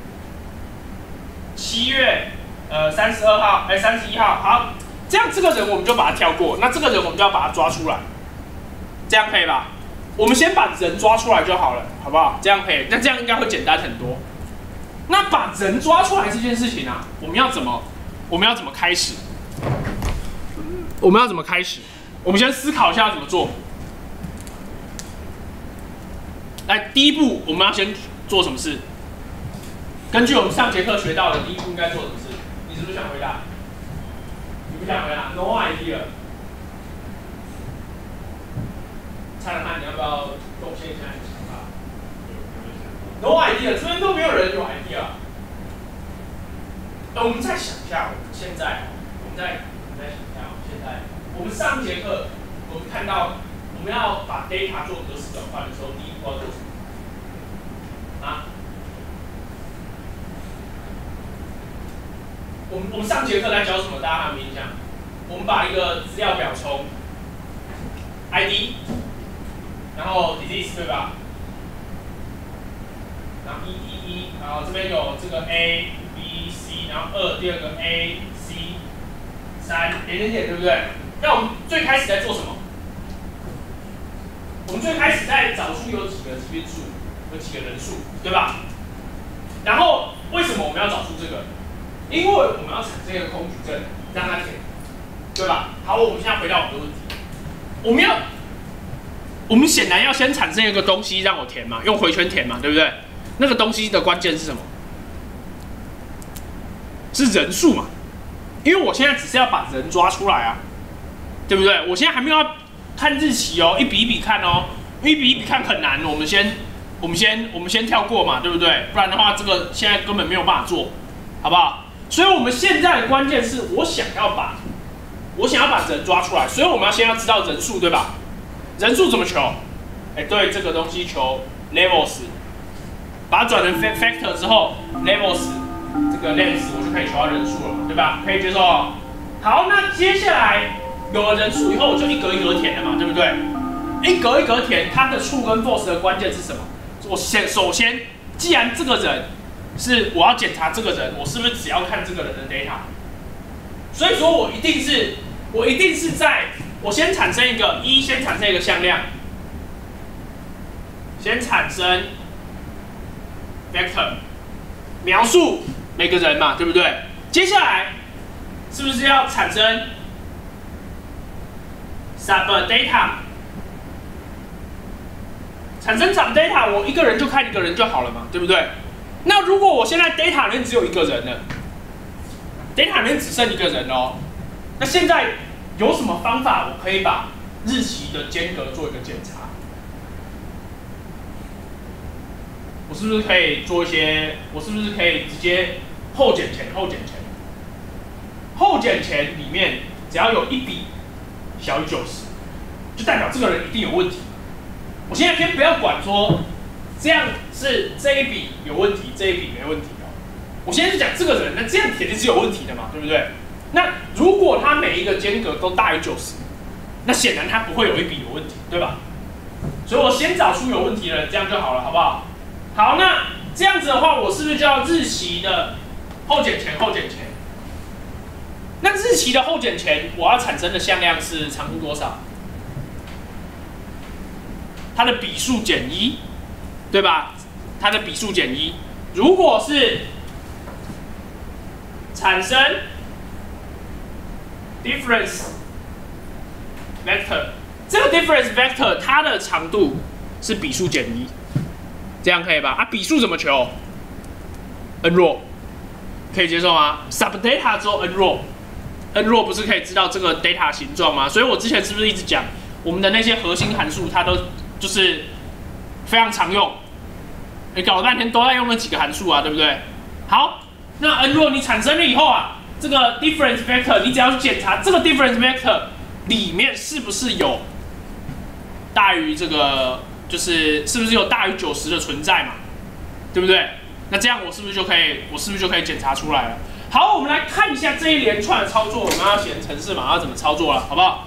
七月。呃，三十二号，哎，三十一号，好，这样这个人我们就把他跳过，那这个人我们就要把他抓出来，这样可以吧？我们先把人抓出来就好了，好不好？这样可以，那这样应该会简单很多。那把人抓出来这件事情啊，我们要怎么，我们要怎么开始？我们要怎么开始？我们先思考一下要怎么做。来，第一步我们要先做什么事？根据我们上节课学到的，第一步应该做什么事？你是不是想回答？你不想回答 ？No idea。蔡老汉，你要不要贡献一下你的想法 ？No idea，这边都没有人有 idea。 呃，我们再想一下，我们现在，我们再我们再想一下，现在我们上节课我们看到我们要把 data 做格式转换的时候，第一步要做什么？啊？我们我们上节课在教什么？大家还有没有印象？我们把一个资料表从 I D， 然后 disease 对吧？然后一一一，然后这边有这个 A B C， 然后二第二个 A C， 三点点点，对不对？那我们最开始在做什么？我们最开始在找出有几个因数，有几个人数，对吧？然后为什么我们要找出这个？因为我们要产生一个空矩阵，让它填，对吧？好，我们现在回到我们的问题，我们要，我们显然要先产生一个东西让我填嘛，用回圈填嘛，对不对？那个东西的关键是什么？是人数嘛？因为我现在只是要把人抓出来啊，对不对？我现在还没有要看日期哦，一笔一笔看哦，一笔一笔看很难，我们先，我们先，我们先跳过嘛，对不对？不然的话，这个现在根本没有办法做，好不好？所以我们现在的关键是我想要把，我想要把人抓出来，所以我们要先要知道人数，对吧？人数怎么求？哎，对，这个东西求 levels， 把它转成 factor 之后 ，levels 这个 length 我就可以求到人数了嘛，对吧？可以接受哦。好，那接下来有了人数以后，我就一格一格填了嘛，对不对？一格一格填，它的 true 跟 false 的关键是什么？我先首先，既然这个人是我要检查这个人，我是不是只要看这个人的 data？ 所以说我一定是，我一定是在，我先产生一个一，先产生一个向量，先产生 vector， 描述每个人嘛，对不对？接下来是不是要产生 sub data？ 产生 sub data， 我一个人就看一个人就好了嘛，对不对？那如果我现在 data 里面只有一个人了 ，data 里面只剩一个人哦，那现在有什么方法我可以把日期的间隔做一个检查？我是不是可以做一些？我是不是可以直接后减前后减前？后减前里面只要有一笔小于九十，就代表这个人一定有问题。我现在先不要管说。这样是这一笔有问题，这一笔没问题哦。我现在是讲这个人，那这样铁定是有问题的嘛，对不对？那如果他每一个间隔都大于九十，那显然他不会有一笔有问题，对吧？所以我先找出有问题的人，这样就好了，好不好？好，那这样子的话，我是不是就要日期的后减前后减前？那日期的后减前，我要产生的向量是长度多少？它的笔数减一。对吧？它的笔数减一，如果是产生 difference vector， 这个 difference vector 它的长度是笔数减一，这样可以吧？啊，笔数怎么求 ？n 弱，可以接受吗 ？sub data 之后 n 弱 ，n 弱不是可以知道这个 data 形状吗？所以我之前是不是一直讲我们的那些核心函数，它都就是非常常用，你搞了半天都在用那几个函数啊，对不对？好，那 n 弱你产生了以后啊，这个 difference vector 你只要去检查这个 difference vector 里面是不是有大于这个，就是是不是有大于九十的存在嘛，对不对？那这样我是不是就可以，我是不是就可以检查出来了？好，我们来看一下这一连串的操作，我们要写程式码要怎么操作了，好不好？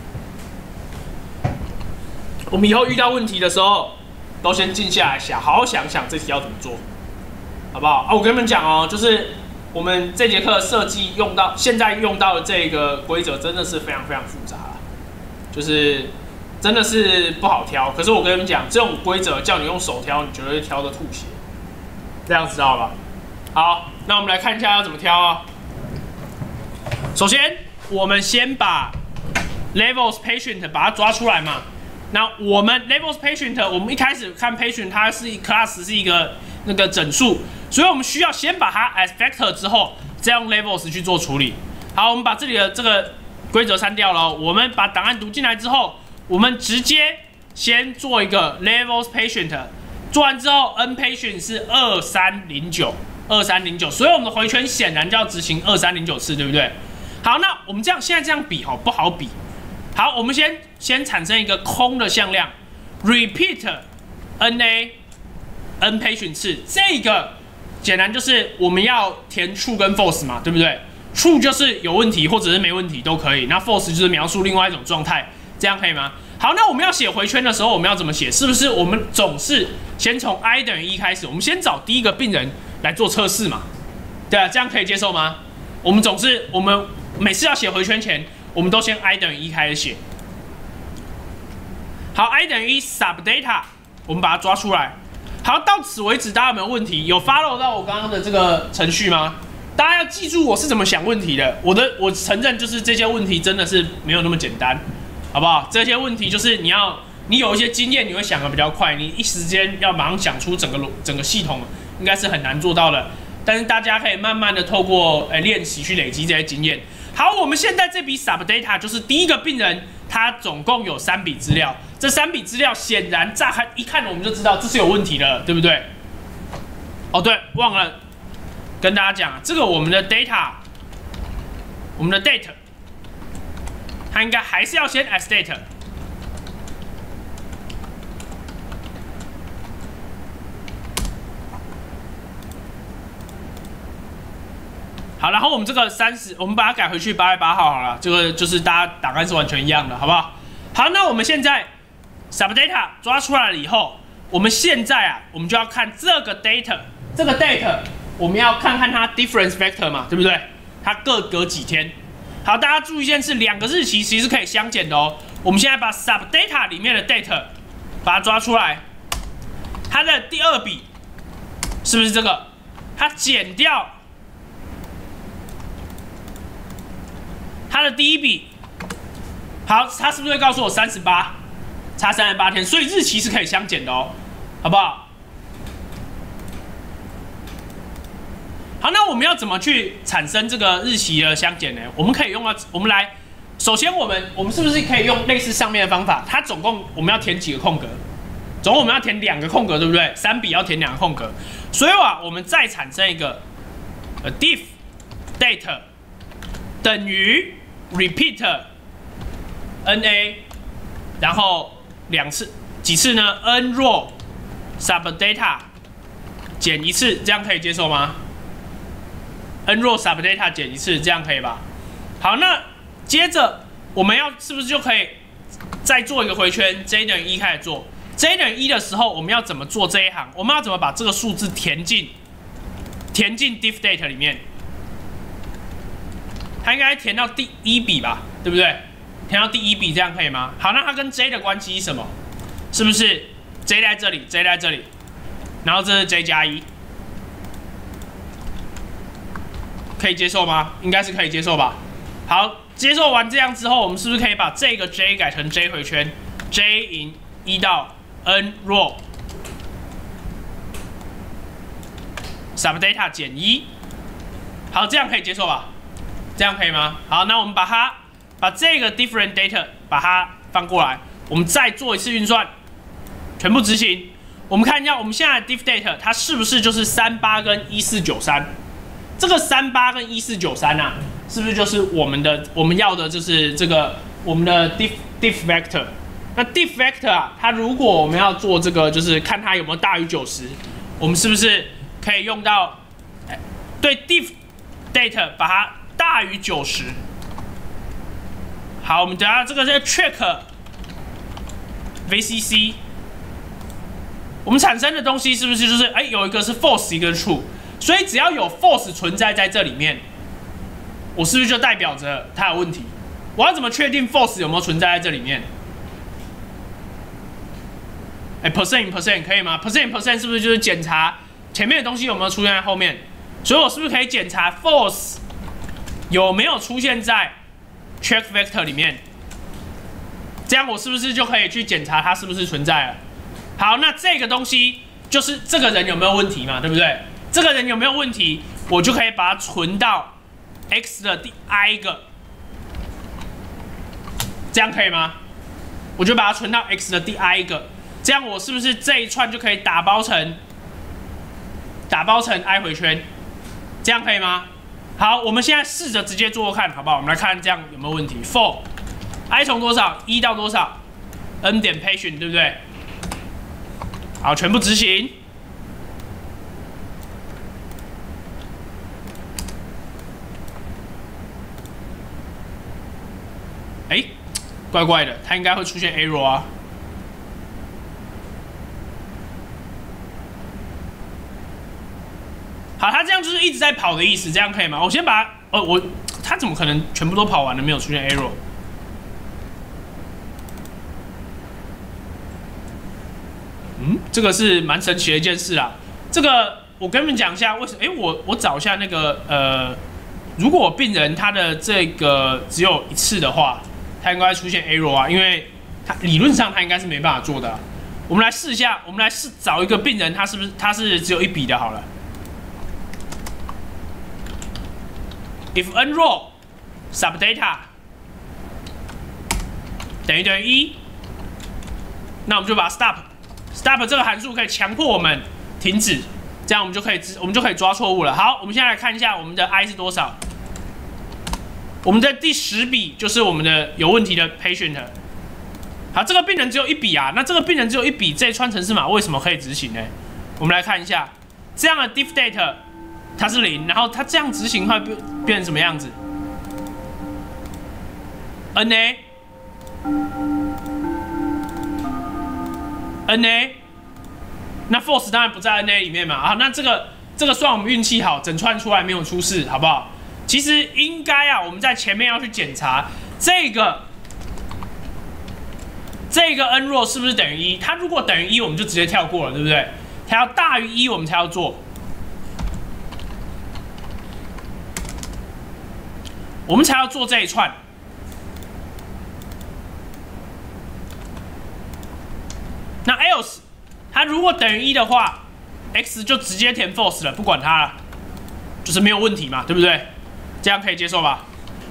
我们以后遇到问题的时候，都先静下来想，好好想想这题要怎么做，好不好？啊，我跟你们讲哦，就是我们这节课设计用到现在用到的这个规则真的是非常非常复杂啦，就是真的是不好挑。可是我跟你们讲，这种规则叫你用手挑，你绝对挑的吐血，这样知道吧？好，那我们来看一下要怎么挑啊。首先，我们先把 levels patient 把它抓出来嘛。那我们 levels patient， 我们一开始看 patient 它是 class 是一个那个整数，所以我们需要先把它 as vector 之后，再用 levels 去做处理。好，我们把这里的这个规则删掉了，我们把档案读进来之后，我们直接先做一个 levels patient， 做完之后 n patient 是二三零九， 二三零九，所以我们的回圈显然就要执行二三零九次，对不对？好，那我们这样现在这样比哈不好比。好，我们先先产生一个空的向量 ，repeat n a n 培训次，这个显然就是我们要填 true 跟 false 嘛，对不对 ？true 就是有问题或者是没问题都可以，那 false 就是描述另外一种状态，这样可以吗？好，那我们要写回圈的时候，我们要怎么写？是不是我们总是先从 i 等于一开始？我们先找第一个病人来做测试嘛？对啊，这样可以接受吗？我们总是我们每次要写回圈前，我们都先 i 等于一开始写。好 ，i 等于一 subdata， 我们把它抓出来。好，到此为止，大家有没有问题？有 follow 到我刚刚的这个程序吗？大家要记住我是怎么想问题的。我的我承认就是这些问题真的是没有那么简单，好不好？这些问题就是你要你有一些经验，你会想的比较快，你一时间要马上想出整个整个系统，应该是很难做到的。但是大家可以慢慢的透过呃练习去累积这些经验。好，我们现在这笔 subdata 就是第一个病人，他总共有三笔资料，这三笔资料显然乍看一看我们就知道这是有问题的，对不对？哦，对，忘了跟大家讲，这个我们的 data， 我们的 date， 它应该还是要先 as date。好，然后我们这个三十，我们把它改回去八月八号好了，这个就是大家档案是完全一样的，好不好？好，那我们现在 subdata 抓出来了以后，我们现在啊，我们就要看这个 data， 这个 data 我们要看看它 difference factor 嘛，对不对？它各隔几天。好，大家注意一件事，两个日期其实是可以相减的哦。我们现在把 subdata 里面的 data 把它抓出来，它的第二笔是不是这个？它减掉它的第一笔，好，它是不是会告诉我三十八，差三十八天？所以日期是可以相减的哦，好不好？好，那我们要怎么去产生这个日期的相减呢？我们可以用到，我们来，首先我们我们是不是可以用类似上面的方法？它总共我们要填几个空格？总共我们要填两个空格，对不对？三笔要填两个空格，所以啊，我们再产生一个呃 diff date 等于 repeat n a， 然后两次几次呢 ？n row subdata 减一次，这样可以接受吗 ？n row subdata 减一次，这样可以吧？好，那接着我们要是不是就可以再做一个回圈 ？j 等于一开始做 ，j 等于一的时候，我们要怎么做这一行？我们要怎么把这个数字填进填进 diff date 里面？它应该填到第一笔吧，对不对？填到第一笔，这样可以吗？好，那它跟 j 的关系是什么？是不是 j 在这里 ，j 在这里，然后这是 j 加一，可以接受吗？应该是可以接受吧。好，接受完这样之后，我们是不是可以把这个 j 改成 j 回圈 ，j in 一到 n row subdata 减一，好，这样可以接受吧？这样可以吗？好，那我们把它把这个 different data 把它翻过来，我们再做一次运算，全部执行。我们看一下我们现在的 diff data 它是不是就是三八跟一四九三？这个三八跟一四九三啊，是不是就是我们的我们要的就是这个我们的 diff diff vector？ 那 diff vector 啊，它如果我们要做这个，就是看它有没有大于九十，我们是不是可以用到对 diff data 把它大于九十？好，我们等下这个是 check V C C， 我们产生的东西是不是就是哎、欸、有一个是 false， 一个是 true， 所以只要有 false 存在在这里面，我是不是就代表着它有问题？我要怎么确定 false 有没有存在在这里面？哎、欸、，percent in percent 可以吗 ？percent in percent 是不是就是检查前面的东西有没有出现在后面？所以我是不是可以检查 false 有没有出现在 check vector 里面？这样我是不是就可以去检查它是不是存在了？好，那这个东西就是这个人有没有问题嘛，对不对？这个人有没有问题，我就可以把它存到 x 的第 i 个，这样可以吗？我就把它存到 x 的第 i 个，这样我是不是这一串就可以打包成打包成 i 回圈？ 这样可以吗？好，我们现在试着直接做做看，好不好？我们来看这样有没有问题。for i 从多少一到多少 n 点 patient 对不对？好，全部执行。哎，怪怪的，它应该会出现 error 啊。好，它这样就是一直在跑的意思，这样可以吗？我先把它，呃，我它怎么可能全部都跑完了没有出现 error？ 嗯，这个是蛮神奇的一件事啦。这个我跟你们讲一下为什么？哎，我我找一下那个呃，如果病人他的这个只有一次的话，他应该出现 error 啊，因为他理论上他应该是没办法做的啊。我们来试一下，我们来试找一个病人，他是不是他是只有一笔的？好了。If n row subdata 等于等于一，那我们就把 stop stop 这个函数可以强迫我们停止，这样我们就可以我们就可以抓错误了。好，我们现在来看一下我们的 i 是多少。我们的第十笔就是我们的有问题的 patient。好，这个病人只有一笔啊，那这个病人只有一笔，这一串程式码为什么可以执行呢？我们来看一下，这样的 diff data 它是零，然后它这样执行会变变成什么样子 ？N A N A， 那 false 当然不在 N A 里面嘛。啊，那这个这个算我们运气好，整串出来没有出事，好不好？其实应该啊，我们在前面要去检查这个这个 n row 是不是等于一？它如果等于一，我们就直接跳过了，对不对？它要大于一，我们才要做。我们才要做这一串。那 else 它如果等于一的话 ，x 就直接填 false 了，不管它了，就是没有问题嘛，对不对？这样可以接受吧？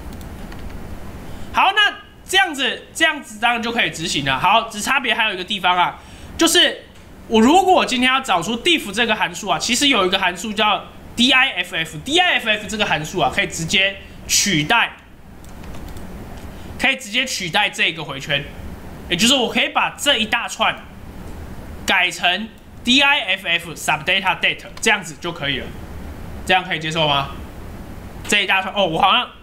好，那这样子这样子当然就可以执行了。好，只差别还有一个地方啊，就是我如果今天要找出 diff 这个函数啊，其实有一个函数叫 diff，diff 这个函数啊，可以直接取代，可以直接取代这个回圈，也就是我可以把这一大串改成 diff subdata date 这样子就可以了，这样可以接受吗？这一大串哦，我好像，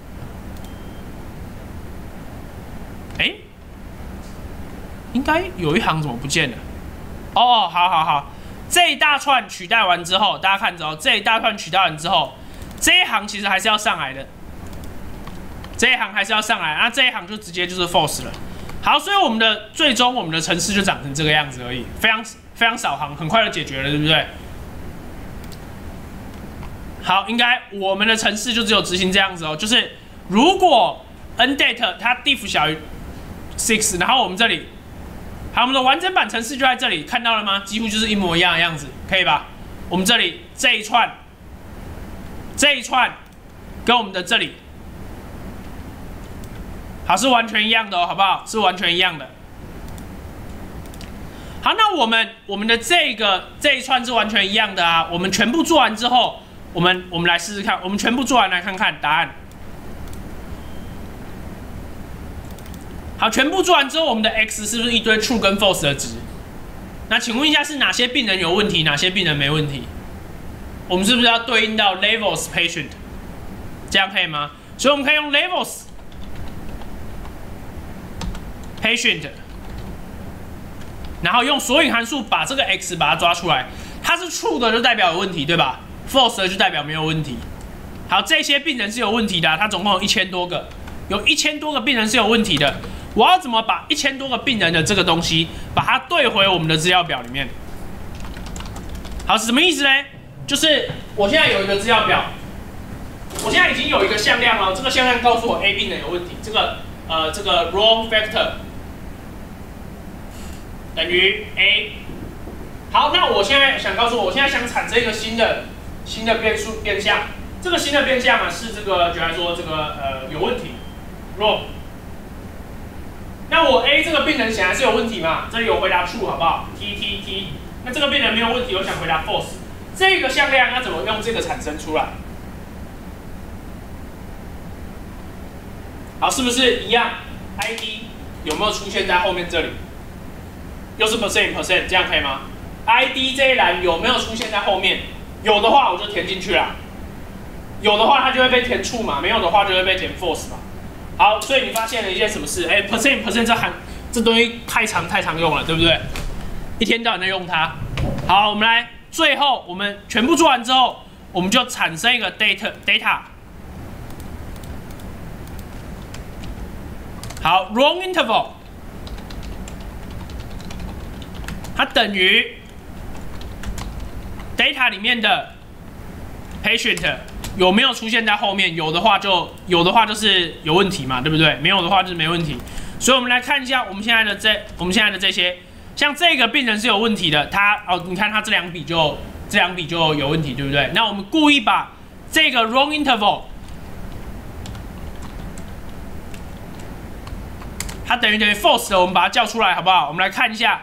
哎、欸，应该有一行怎么不见了？哦，好好好，这一大串取代完之后，大家看着哦，这一大串取代完之后，这一行其实还是要上来的，这一行还是要上来，那这一行就直接就是 false 了。好，所以我们的最终我们的程式就长成这个样子而已，非常非常少行，很快就解决了，对不对？好，应该我们的程式就只有执行这样子哦，就是如果 n date 它 diff 小于六，然后我们这里，好，我们的完整版程式就在这里，看到了吗？几乎就是一模一样的样子，可以吧？我们这里这一串，这一串跟我们的这里，好，是完全一样的哦，好不好？是完全一样的。好，那我们我们的这个这一串是完全一样的啊，我们全部做完之后。我们我们来试试看，我们全部做完来看看答案。好，全部做完之后，我们的 x 是不是一堆 true 跟 false 的值？那请问一下，是哪些病人有问题，哪些病人没问题？我们是不是要对应到 levels patient？ 这样可以吗？所以我们可以用 levels patient， 然后用索引函数把这个 x 把它抓出来，它是 true 的就代表有问题，对吧？false 的就代表没有问题。好，这些病人是有问题的、啊，它总共有一千多个，有一千多个病人是有问题的。我要怎么把一千多个病人的这个东西，把它对回我们的资料表里面？好，是什么意思呢？就是我现在有一个资料表，我现在已经有一个向量了，这个向量告诉我 A 病人有问题，这个呃这个 row factor 等于 A。好，那我现在想告诉我，我现在想产生一个新的。新的变数变项，这个新的变项啊是这个，举例说这个呃有问题 ，row。那我 A 这个病人显然是有问题嘛，这里有回答 true 好不好 ？T T T。那这个病人没有问题，我想回答 false。 这个向量要怎么用这个产生出来？好，是不是一样 ？I D 有没有出现在后面这里？又是 percent percent， 这样可以吗 ？I D 这一栏有没有出现在后面？有的话我就填进去了，有的话它就会被填 true 嘛，没有的话就会被填 false 嘛。好，所以你发现了一件什么事？哎 ，percent percent 这含这东西太常太常用了，对不对？一天到晚在用它。好，我们来最后我们全部做完之后，我们就产生一个 data data。好 ，wrong interval， 它等于 data 里面的 patient 有没有出现在后面？有的话就有的话就是有问题嘛，对不对？没有的话就是没问题。所以我们来看一下我们现在的这我们现在的这些，像这个病人是有问题的，他哦，你看他这两笔就这两笔就有问题，对不对？那我们故意把这个 wrong interval， 它等于等于 false 的，我们把它叫出来，好不好？我们来看一下。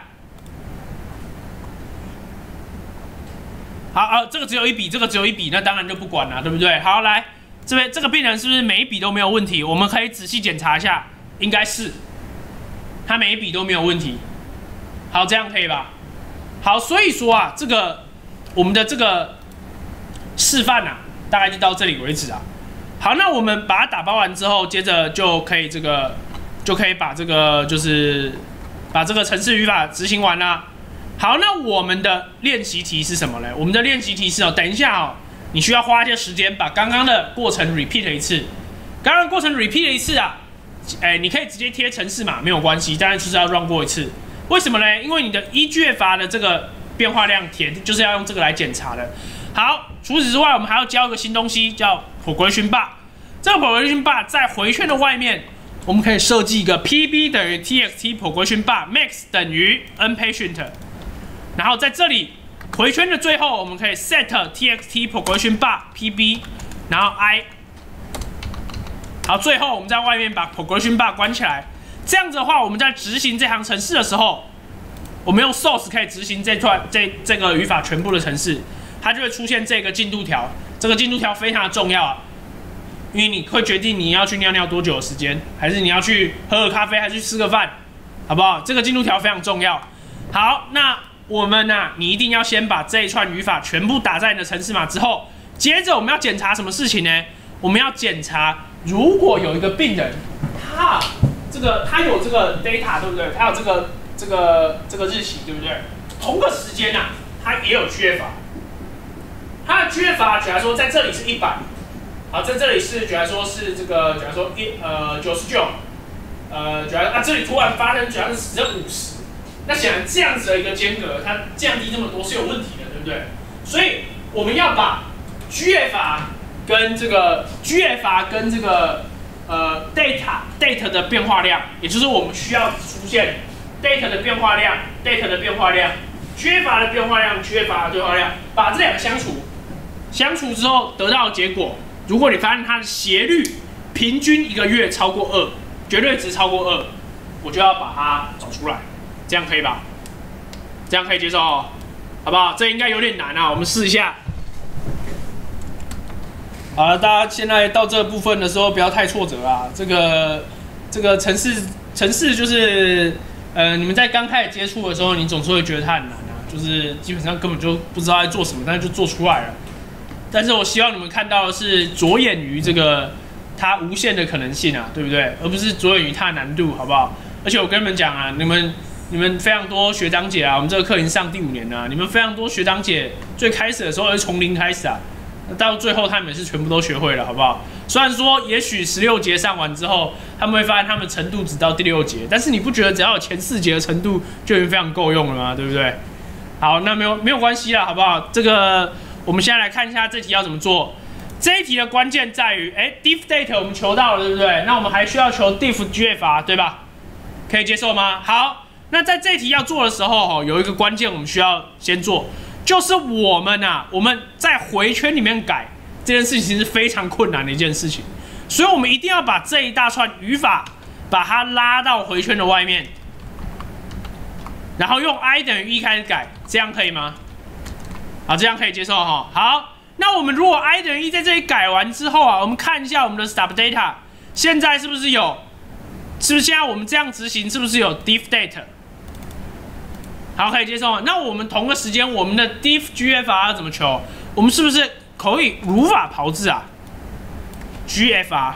好，啊，这个只有一笔，这个只有一笔，那当然就不管了，对不对？好，来这边这个病人是不是每一笔都没有问题？我们可以仔细检查一下，应该是，他每一笔都没有问题。好，这样可以吧？好，所以说啊，这个我们的这个示范啊，大概就到这里为止啊。好，那我们把它打包完之后，接着就可以这个就可以把这个就是把这个程式语法执行完啦。好，那我们的练习题是什么呢？我们的练习题是哦，等一下哦，你需要花一些时间把刚刚的过程 repeat 一次。刚刚的过程 repeat 一次啊，哎、欸，你可以直接贴程式码没有关系，当然就是要 run 过一次。为什么呢？因为你的 E G F R 的这个变化量填就是要用这个来检查的。好，除此之外，我们还要教一个新东西，叫 progression bar。这个 progression bar 在回圈的外面，我们可以设计一个 P B 等于 T X T progression bar max 等于 n patient。然后在这里回圈的最后，我们可以 set txt progression bar pb， 然后 i， 好，最后我们在外面把 progression bar 关起来。这样子的话，我们在执行这行程式的时候，我们用 source 可以执行这段这这个语法全部的程式，它就会出现这个进度条。这个进度条非常的重要啊，因为你会决定你要去尿尿多久的时间，还是你要去喝个咖啡，还是去吃个饭，好不好？这个进度条非常重要。好，那我们啊，你一定要先把这一串语法全部打在你的程式码之后，接着我们要检查什么事情呢？我们要检查，如果有一个病人，他这个他有这个 data， 对不对？他有这个这个这个日期，对不对？同个时间啊，他也有 G F R， 他的 G F R， 假如说在这里是一百，好，在这里是假如说是这个，假如说一呃九十九，呃，假如啊这里突然发生，假如是只剩五十。那显然这样子的一个间隔，它降低这么多是有问题的，对不对？所以我们要把 G F R 跟这个 G F R 跟这个呃 data data 的变化量，也就是我们需要出现 data 的变化量 data 的变化量 G F R 的变化量 G F R 的变化量，把这两个相除，相除之后得到的结果，如果你发现它的斜率平均一个月超过二，绝对值超过二，我就要把它找出来。这样可以吧？这样可以接受哦，好不好？这应该有点难啊，我们试一下。好了，大家现在到这部分的时候不要太挫折啦。这个这个程式程式就是，呃，你们在刚开始接触的时候，你总是会觉得它很难啊，就是基本上根本就不知道在做什么，但是就做出来了。但是我希望你们看到的是着眼于这个它无限的可能性啊，对不对？而不是着眼于它的难度，好不好？而且我跟你们讲啊，你们。你们非常多学长姐啊，我们这个课已经上第五年了、啊。你们非常多学长姐最开始的时候是从零开始啊，到最后他们是全部都学会了，好不好？虽然说也许十六节上完之后，他们会发现他们程度只到第六节，但是你不觉得只要有前四节的程度就已经非常够用了吗？对不对？好，那没有没有关系啦，好不好？这个我们现在来看一下这题要怎么做。这一题的关键在于，哎 ，diff data 我们求到了，对不对？那我们还需要求 diff G F R， 对吧？可以接受吗？好。那在这题要做的时候，有一个关键我们需要先做，就是我们啊，我们在回圈里面改这件事情是非常困难的一件事情，所以我们一定要把这一大串语法把它拉到回圈的外面，然后用 i 等于一开始改，这样可以吗？ 好，这样可以接受哈。好，那我们如果 i 等于一在这里改完之后啊，我们看一下我们的 stop data， 现在是不是有？是不是现在我们这样执行，是不是有 diff date？ 好，可以接受吗？那我们同个时间，我们的 diff G F R 怎么求？我们是不是可以如法炮制啊 ？G F R。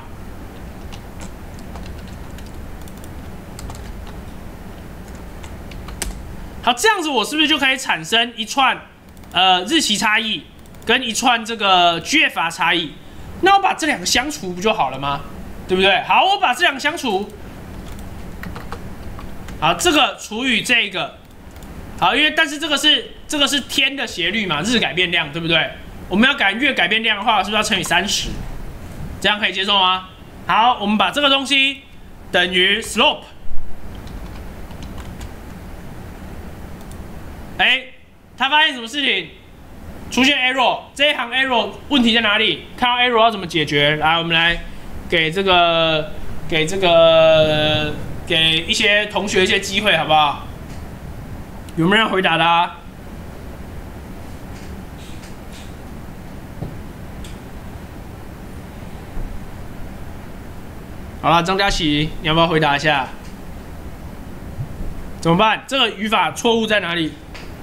好，这样子我是不是就可以产生一串呃日期差异跟一串这个 G F R 差异？那我把这两个相除不就好了吗？对不对？好，我把这两个相除，好，这个除以这个，好，因为但是这个是这个是天的斜率嘛，日改变量，对不对？我们要改月改变量的话，是不是要乘以三十？这样可以接受吗？好，我们把这个东西等于 slope。哎，他发现什么事情？出现 error， 这一行 error 问题在哪里？看到 error 要怎么解决？来，我们来给这个给这个给一些同学一些机会，好不好？有没有人回答的啊？好了，张佳琪，你要不要回答一下？怎么办？这个语法错误在哪里？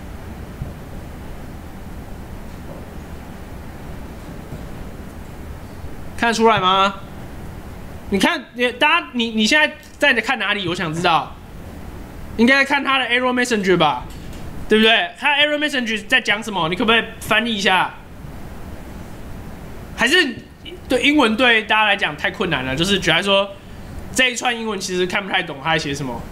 看得出来吗？你看，你大家，你你现在在看哪里？我想知道，应该看他的 error message 吧，对不对？他的 error message 在讲什么？你可不可以翻译一下？还是对英文对大家来讲太困难了？就是觉得说这一串英文其实看不太懂他在写什么。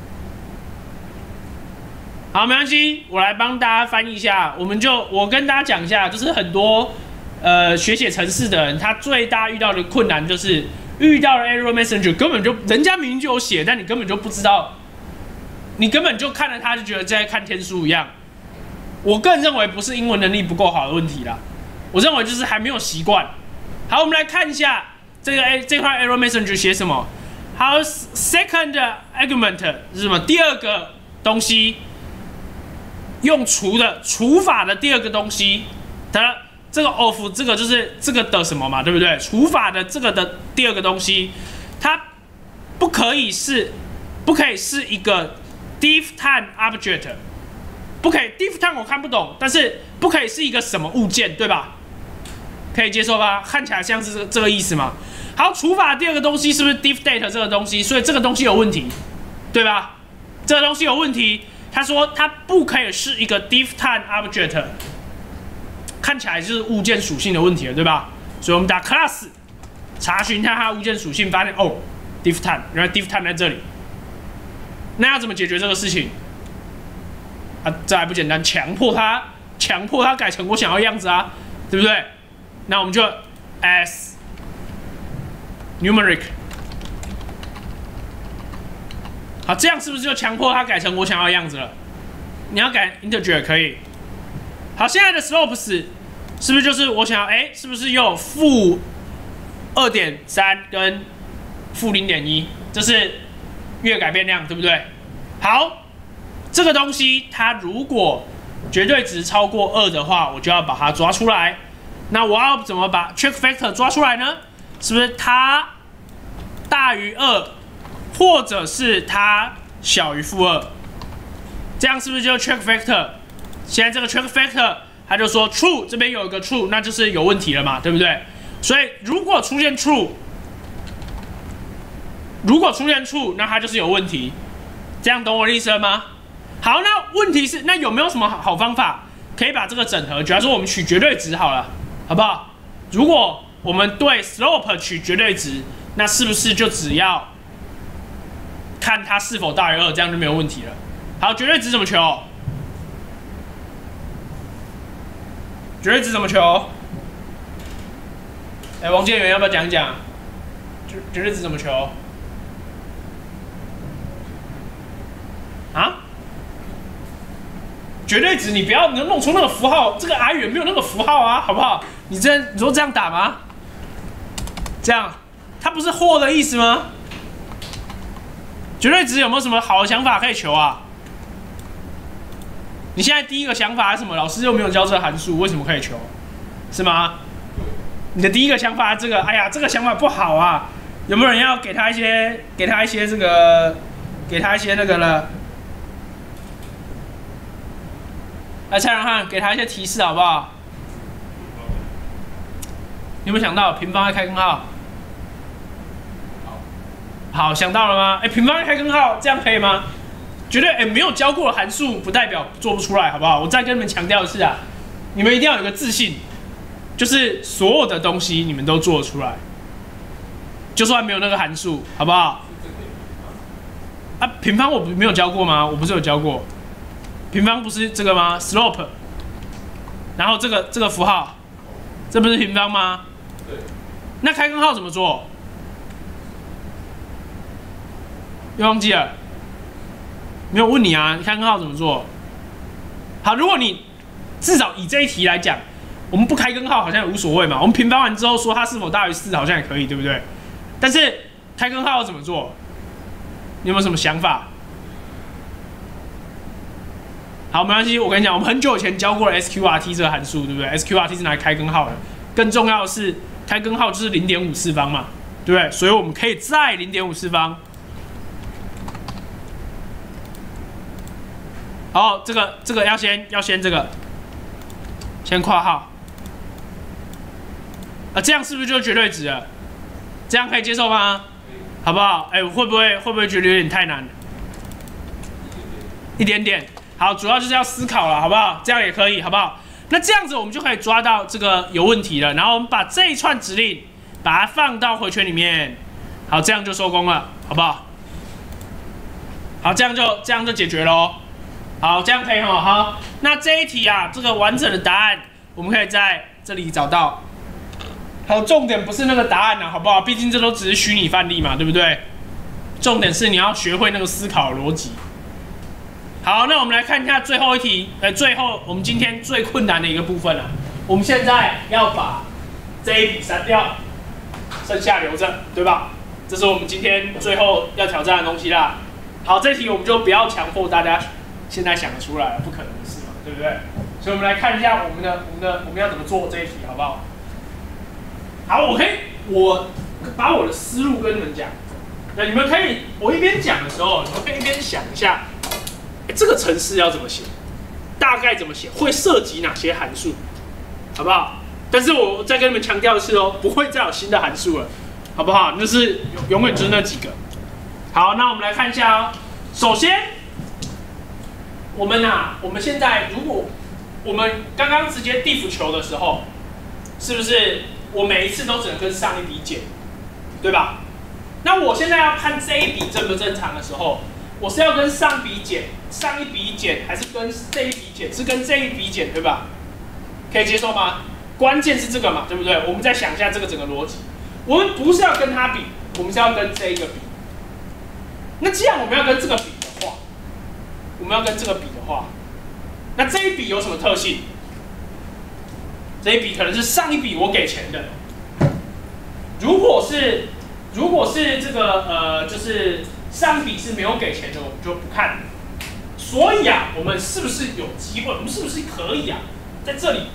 好，没关系，我来帮大家翻译一下。我们就我跟大家讲一下，就是很多。呃，学写程式的人，他最大遇到的困难就是遇到了 error message， 根本就人家明明就有写，但你根本就不知道，你根本就看了他就觉得在看天书一样。我个人认为不是英文能力不够好的问题啦，我认为就是还没有习惯。好，我们来看一下这个 A 这块 error message 写什么。好 ，second argument 是什么？第二个东西用除的除法的第二个东西的。这个 of 这个就是这个的什么嘛，对不对？除法的这个的第二个东西，它不可以是，不可以是一个 diff time object， 不可以 diff time 我看不懂，但是不可以是一个什么物件，对吧？可以接受吧？看起来像是这个这个意思嘛。好，除法第二个东西是不是 diff date 这个东西？所以这个东西有问题，对吧？这个东西有问题，他说它不可以是一个 diff time object。看起来就是物件属性的问题了，对吧？所以我们打 class 查询一下它的物件属性，发现哦 diff time， 原来 diff time 在这里。那要怎么解决这个事情？啊，这还不简单，强迫它，强迫它改成我想要的样子啊，对不对？那我们就 as numeric， 好，这样是不是就强迫它改成我想要的样子了？你要改 integer 也可以。好，现在的 slopes 是不是就是我想要？哎，是不是又有负二点三跟负零点一？这是月改变量，对不对？好，这个东西它如果绝对值超过二的话，我就要把它抓出来。那我要怎么把 check factor 抓出来呢？是不是它大于二，或者是它小于负二？这样是不是就 check factor？现在这个 check factor， 它就说 true 这边有一个 true， 那就是有问题了嘛，对不对？所以如果出现 true， 如果出现 true， 那它就是有问题。这样懂我的意思了吗？好，那问题是，那有没有什么好方法可以把这个整合？假如说我们取绝对值好了，好不好？如果我们对 slope 取绝对值，那是不是就只要看它是否大于二，这样就没有问题了？好，绝对值怎么求？绝对值怎么求？哎，王建元要不要讲一讲？绝绝对值怎么求？啊？绝对值你不要能弄出那个符号，这个 i 元没有那个符号啊，好不好？你这你说这样打吗？这样，它不是或的意思吗？绝对值有没有什么好的想法可以求啊？ 你现在第一个想法是什么？老师又没有教这个函数，为什么可以求？是吗？你的第一个想法，这个，哎呀，这个想法不好啊！有没有人要给他一些，给他一些这个，给他一些那个呢？来，蔡荣汉，给他一些提示好不好？你有没有想到平方要开根号？好，想到了吗？哎，平方要开根号，这样可以吗？绝对，哎，没有教过的函数不代表做不出来，好不好？我再跟你们强调的是啊，你们一定要有个自信，就是所有的东西你们都做得出来，就算没有那个函数，好不好？啊，平方我没有教过吗？我不是有教过，平方不是这个吗 ？slope， 然后这个这个符号，这不是平方吗？对。那开根号怎么做？又忘记了。没有问你啊，你开根号怎么做？好，如果你至少以这一题来讲，我们不开根号好像也无所谓嘛。我们平方完之后说它是否大于四，好像也可以，对不对？但是开根号怎么做？你有没有什么想法？好，没关系，我跟你讲，我们很久以前教过了 S Q R T 这个函数，对不对 ？S Q R T 是拿来开根号的。更重要的是，开根号就是零点五次方嘛，对不对？所以我们可以再零点五次方。好，这个这个要先要先这个，先括号，啊，这样是不是就绝对值了？这样可以接受吗？好不好？哎、欸，会不会会不会觉得有点太难？一点点。好，主要就是要思考了，好不好？这样也可以，好不好？那这样子我们就可以抓到这个有问题了，然后我们把这一串指令把它放到回圈里面，好，这样就收工了，好不好？好，这样就这样就解决喽。好，这样可以哈。好，那这一题啊，这个完整的答案我们可以在这里找到。好，重点不是那个答案啊，好不好？毕竟这都只是虚拟范例嘛，对不对？重点是你要学会那个思考逻辑。好，那我们来看一下最后一题，呃，最后我们今天最困难的一个部分了、啊。我们现在要把这一笔删掉，剩下留着，对吧？这是我们今天最后要挑战的东西啦。好，这题我们就不要强迫大家现在想得出来，不可能的事嘛，对不对？所以我们来看一下我们的、我们的、我们要怎么做这一题，好不好？好，我可以，我把我的思路跟你们讲。那你们可以，我一边讲的时候，你们可以一边想一下，欸、这个程式要怎么写，大概怎么写，会涉及哪些函数，好不好？但是我再跟你们强调的是哦，不会再有新的函数了，好不好？就是永远就是那几个。好，那我们来看一下哦。首先，我们啊，我们现在如果我们刚刚直接 diff 球的时候，是不是我每一次都只能跟上一笔减，对吧？那我现在要看这一笔正不正常的时候，我是要跟上笔减，上一笔减，还是跟这一笔减？是跟这一笔减，对吧？可以接受吗？关键是这个嘛，对不对？我们再想一下这个整个逻辑，我们不是要跟它比，我们是要跟这一个比。那既然我们要跟这个比的话，我们要跟这个比的话，那这一笔有什么特性？这一笔可能是上一笔我给钱的，如果是如果是这个呃，就是上一笔是没有给钱的，我们就不看。所以啊，我们是不是有机会？我们是不是可以啊，在这里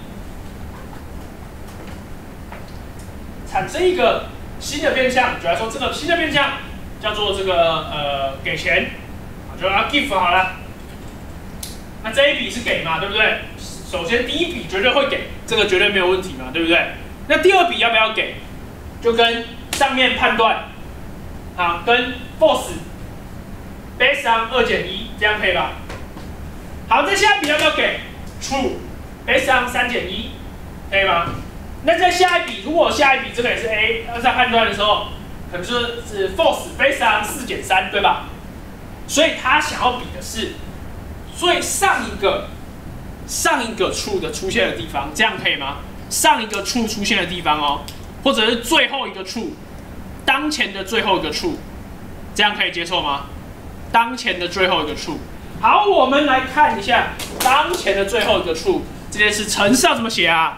产生一个新的变项？举例来说，这个新的变项叫做这个呃给钱，就要 give 好了。那这一笔是给嘛，对不对？首先第一笔绝对会给，这个绝对没有问题嘛，对不对？那第二笔要不要给？就跟上面判断，啊，跟 false based on 二减一，这样可以吧？好，再下一笔要不要给 true based on 三减一，可以吗？那在下一笔，如果下一笔这个也是 A， 要在判断的时候，可能就是是 false based on 四减三，对吧？所以他想要比的是最上一个上一个 true 的出现的地方，这样可以吗？上一个 true 出现的地方哦，或者是最后一个 true， 当前的最后一个 true， 这样可以接受吗？当前的最后一个 true。好，我们来看一下当前的最后一个 true 这件事程式要怎么写啊？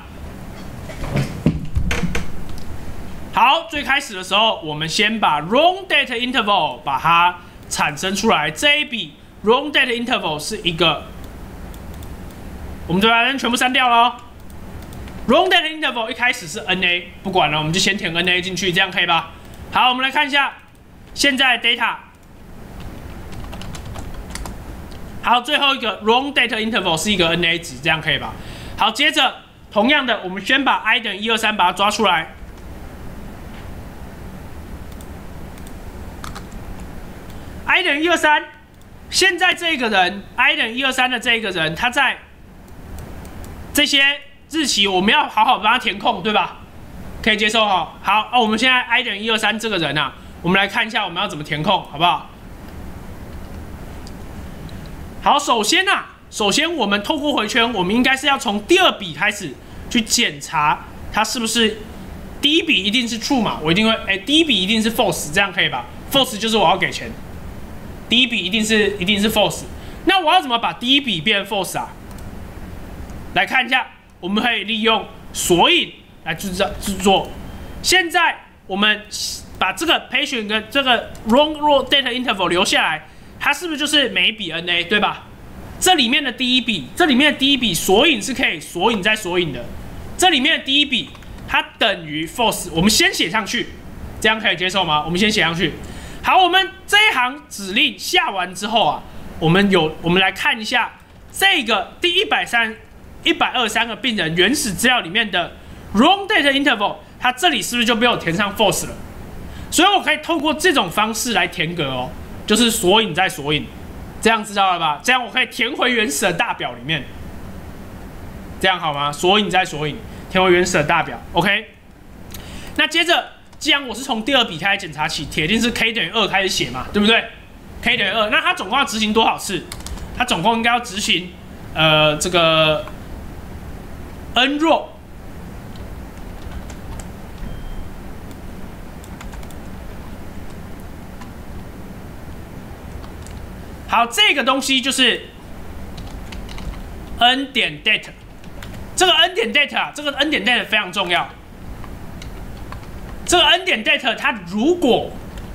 好，最开始的时候，我们先把 wrong date interval 把它产生出来。这一笔 wrong date interval 是一个我们就把 n 全部删掉喽。wrong data interval 一开始是 na， 不管了，我们就先填 na 进去，这样可以吧？好，我们来看一下现在 data。好，最后一个 wrong data interval 是一个 na 值，这样可以吧？好，接着同样的，我们先把 i 等于一二三把它抓出来。i 等于一二三，现在这个人 i 等于一二三的这个人，他在这些日期我们要好好帮他填空，对吧？可以接受哈。好，哦，我们现在 i 等于一二三这个人啊，我们来看一下我们要怎么填空，好不好？好，首先啊，首先我们透过回圈，我们应该是要从第二笔开始去检查它是不是第一笔一定是 true 嘛，我一定会，哎，第一笔一定是 false， 这样可以吧 ？false 就是我要给钱。第一笔一定是一定是 false， 那我要怎么把第一笔变成 false 啊？来看一下，我们可以利用索引来制造制作。现在我们把这个 patient 跟这个 wrong wrong data interval 留下来，它是不是就是每一笔 na 对吧？这里面的第一笔，这里面的第一笔索引是可以索引再索引的，这里面的第一笔它等于 false， 我们先写上去，这样可以接受吗？我们先写上去。好，我们这一行指令下完之后啊，我们有我们来看一下这个第一百三、一百二十三个病人原始资料里面的 wrong data interval， 它这里是不是就被我填上 false 了？所以我可以透过这种方式来填格哦，就是索引再索引，这样知道了吧？这样我可以填回原始的大表里面，这样好吗？索引再索引，填回原始的大表 ，OK。那接着。既然我是从第二笔开始检查起，铁定是 k 等于二开始写嘛，对不对 ？k 等于二，那它总共要执行多少次？它总共应该要执行，呃，这个 n row。好，这个东西就是 n 点 data， 这个 n 点 data 啊，这个 n 点 data 非常重要。这个 n 点 data 它如果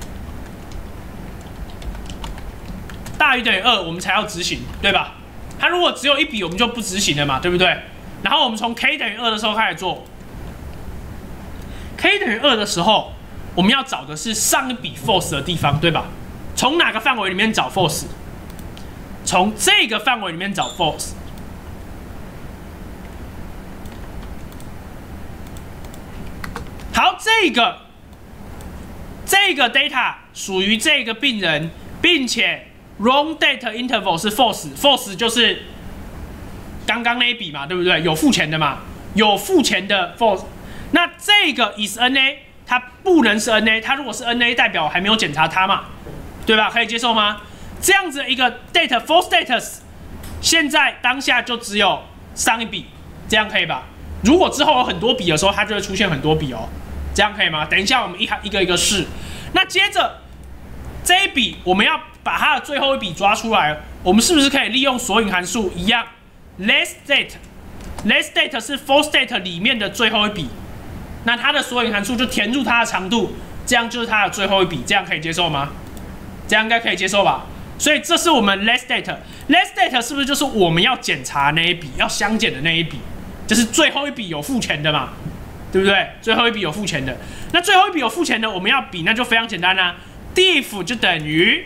大于等于二，我们才要执行，对吧？它如果只有一笔，我们就不执行了嘛，对不对？然后我们从 k 等于二的时候开始做 ，k 等于二的时候，我们要找的是上一笔 false 的地方，对吧？从哪个范围里面找 false？ 从这个范围里面找 false。好，这个这个 data 属于这个病人，并且 wrong data interval 是 false，false 就是刚刚那一笔嘛，对不对？有付钱的嘛，有付钱的 false。那这个 is na， 它不能是 na， 它如果是 na 代表还没有检查它嘛，对吧？可以接受吗？这样子一个 data false status， 现在当下就只有上一笔，这样可以吧？如果之后有很多笔的时候，它就会出现很多笔哦。这样可以吗？等一下我们一一个一个试。那接着这一笔我们要把它的最后一笔抓出来，我们是不是可以利用索引函数一样 ？last date，last date 是 false date 里面的最后一笔，那它的索引函数就填入它的长度，这样就是它的最后一笔，这样可以接受吗？这样应该可以接受吧？所以这是我们 last date，last date 是不是就是我们要检查那一笔要相减的那一笔，就是最后一笔有付钱的嘛？对不对？最后一笔有付钱的，那最后一笔有付钱的，我们要比，那就非常简单啦、啊。diff 就等于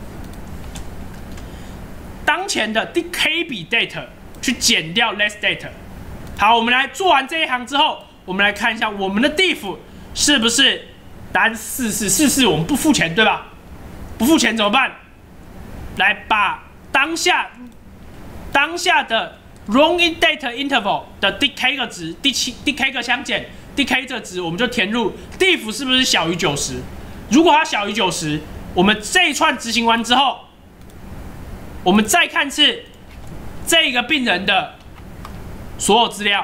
当前的第 k 笔 data 去减掉 last data。好，我们来做完这一行之后，我们来看一下我们的 diff 是不是单四四四四，我们不付钱对吧？不付钱怎么办？来把当下当下的 wrong data interval 的第 k 个值，第七第 k 个相减，第 k 这值我们就填入 diff 是不是小于九十？如果它小于九十，我们这一串执行完之后，我们再看是这个病人的所有资料。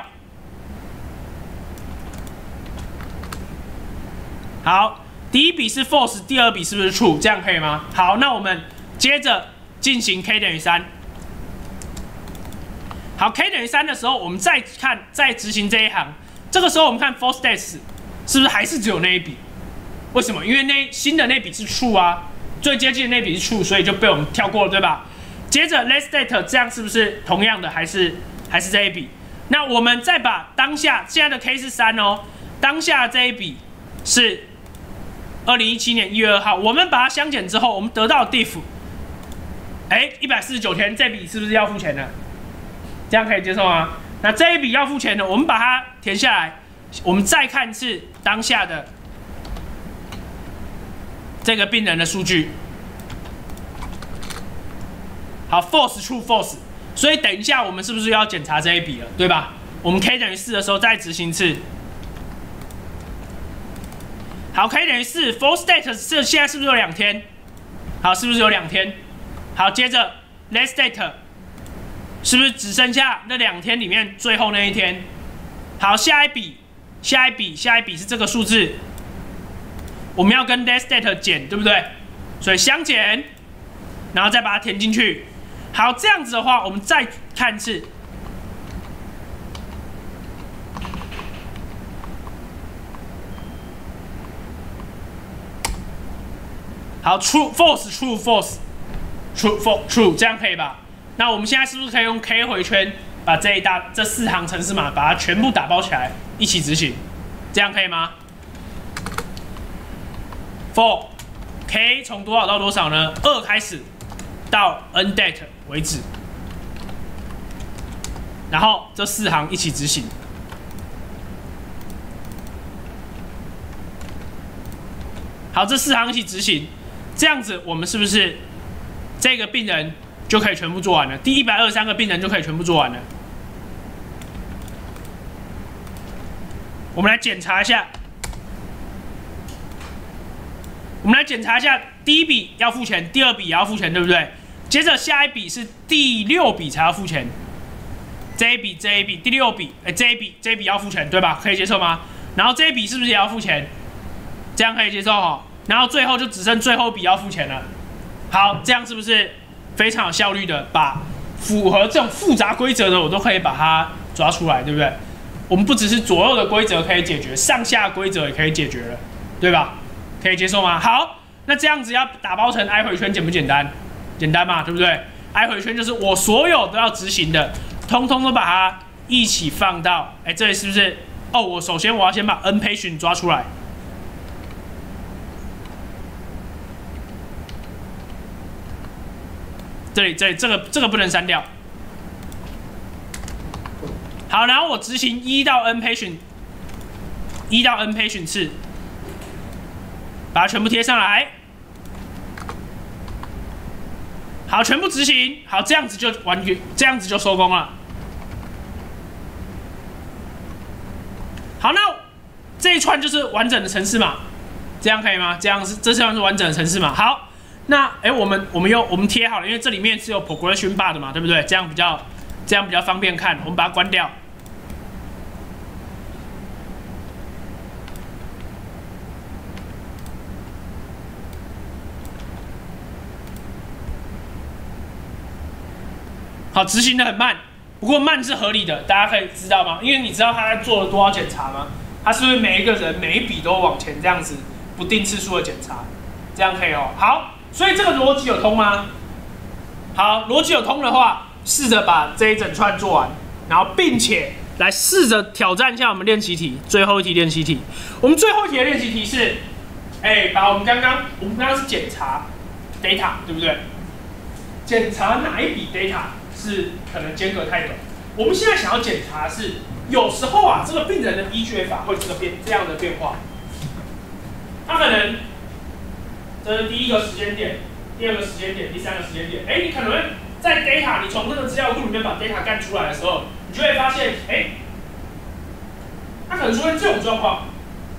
好，第一笔是 false， 第二笔是不是 true？ 这样可以吗？好，那我们接着进行 k 等于三。好 ，k 等于三的时候，我们再看再执行这一行，这个时候我们看 false dates 是不是还是只有那一笔？为什么？因为那新的那笔是 true 啊，最接近的那笔是 true， 所以就被我们跳过了，对吧？接着 last date 这样是不是同样的，还是还还是这一笔？那我们再把当下现在的 K 是三哦，当下这一笔是二零一七年一月二号，我们把它相减之后，我们得到 diff， 哎，一百四十九天，这笔是不是要付钱的？这样可以接受吗？那这一笔要付钱的，我们把它填下来，我们再看是当下的这个病人的数据。好 ，false true false， 所以等一下我们是不是要检查这一笔了，对吧？我们 k 等于四的时候再执行一次。好 ，k 等于四 ，for state 这现在是不是有两天？好，是不是有两天？好，接着 let state 是不是只剩下那两天里面最后那一天？好，下一笔，下一笔，下一笔是这个数字，我们要跟 let state 减，对不对？所以相减，然后再把它填进去。好，这样子的话，我们再看一次。好 ，true false true false true false true， 这样可以吧？那我们现在是不是可以用 K 回圈，把这一大这四行程式码把它全部打包起来，一起执行？这样可以吗 ？For K 从多少到多少呢？二开始到 end date 为止，然后这四行一起执行。好，这四行一起执行，这样子我们是不是这个病人就可以全部做完了？第一百二十三个病人就可以全部做完了。我们来检查一下，我们来检查一下，第一笔要付钱，第二笔也要付钱，对不对？接着下一笔是第六笔才要付钱，这一笔、这一笔、第六笔，哎，这一笔、这一笔要付钱，对吧？可以接受吗？然后这一笔是不是也要付钱？这样可以接受哈。然后最后就只剩最后一笔要付钱了。好，这样是不是非常有效率的把符合这种复杂规则的我都可以把它抓出来，对不对？我们不只是左右的规则可以解决，上下规则也可以解决了，对吧？可以接受吗？好，那这样子要打包成 i 回圈简不简单？简单嘛，对不对 ？i 回圈就是我所有都要执行的，通通都把它一起放到，哎，这里是不是？哦，我首先我要先把 n patient 抓出来。这里，这里，这个，这个不能删掉。好，然后我执行一到 n patient， 一到 n patient 次，把它全部贴上来。好，全部执行。好，这样子就完全，这样子就收工了。好，那这一串就是完整的程式码，这样可以吗？这样是，这算是完整的程式码。好。那哎，我们我们又我们贴好了，因为这里面是有 progression bar 的嘛，对不对？这样比较这样比较方便看，我们把它关掉。好，执行的很慢，不过慢是合理的，大家可以知道吗？因为你知道他在做了多少检查吗？他是不是每一个人每一笔都往前这样子不定次数的检查？这样可以哦。好。所以这个逻辑有通吗？好，逻辑有通的话，试着把这一整串做完，然后并且来试着挑战一下我们练习题，最后一题练习题。我们最后一题的练习题是，哎，把我们刚刚我们刚刚是检查 data， 对不对？检查哪一笔 data 是可能间隔太短。我们现在想要检查的是，有时候啊，这个病人的 E G F R 会这个变这样的变化，他可能。这是第一个时间点，第二个时间点，第三个时间点。哎，你可能在 data， 你从这个资料库里面把 data 干出来的时候，你就会发现，哎，它可能出现这种状况。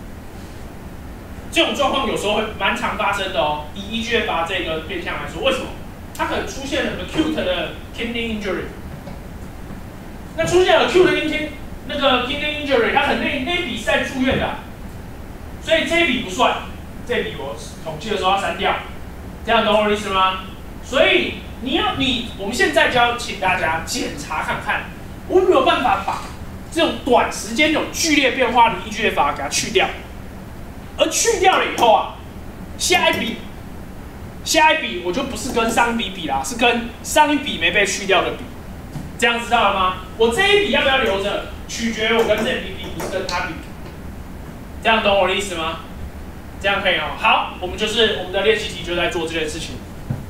这种状况有时候会蛮常发生的哦。以 E G F R 这个变项来说，为什么？它可能出现了 acute 的 kidney injury。那出现了 acute 的 kidney 那个 kidney injury， 它可能那那一笔是在住院的、啊，所以这一笔不算。这笔我统计的时候要删掉，这样懂我的意思吗？所以你要你，我们现在就要请大家检查看看，我有没有办法把这种短时间有剧烈变化的 E G F R 给它去掉，而去掉了以后啊，下一笔，下一笔我就不是跟上一笔比啦，是跟上一笔没被去掉的比， 这样知道了吗？我这一笔要不要留着，取决于我跟这笔比，不是跟它比。这样懂我的意思吗？这样可以哦。好，我们就是我们的练习题就在做这件事情。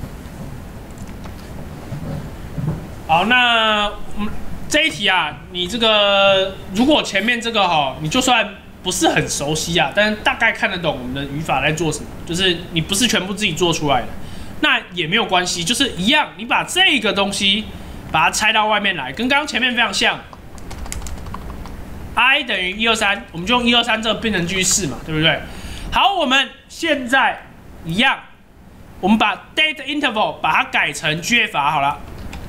好，那嗯这一题啊，你这个如果前面这个哈，你就算不是很熟悉啊，但是大概看得懂我们的语法在做什么，就是你不是全部自己做出来的，那也没有关系，就是一样，你把这个东西把它拆到外面来，跟刚刚前面非常像。i 等于一二三，我们就用一二三这个变成继续试嘛，对不对？好，我们现在一样，我们把 date interval 把它改成 G F R 好了。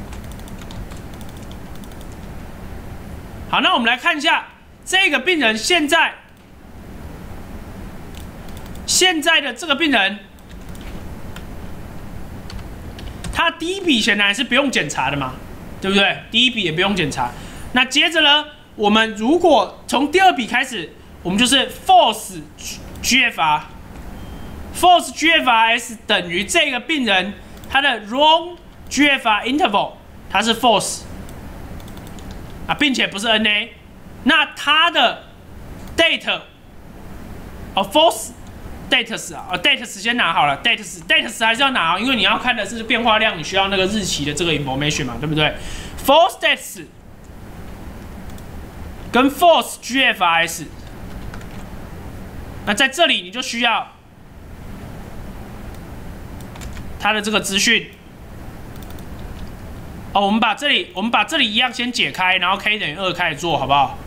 好，那我们来看一下这个病人现在现在的这个病人，他第一笔显然是不用检查的嘛，对不对？第一笔也不用检查。那接着呢，我们如果从第二笔开始，我们就是 false G F R，false G F R S 等于这个病人他的 wrong G F R interval， 它是 false。啊，并且不是 N A， 那它的 date 哦 false dates 啊，哦 dates 先拿好了 ，dates dates 还是要拿，因为你要看的是变化量，你需要那个日期的这个 information 嘛，对不对 ？false dates 跟 false G F R S， 那在这里你就需要它的这个资讯。哦，我们把这里，我们把这里一样先解开，然后 k 等于二开始做，好不好？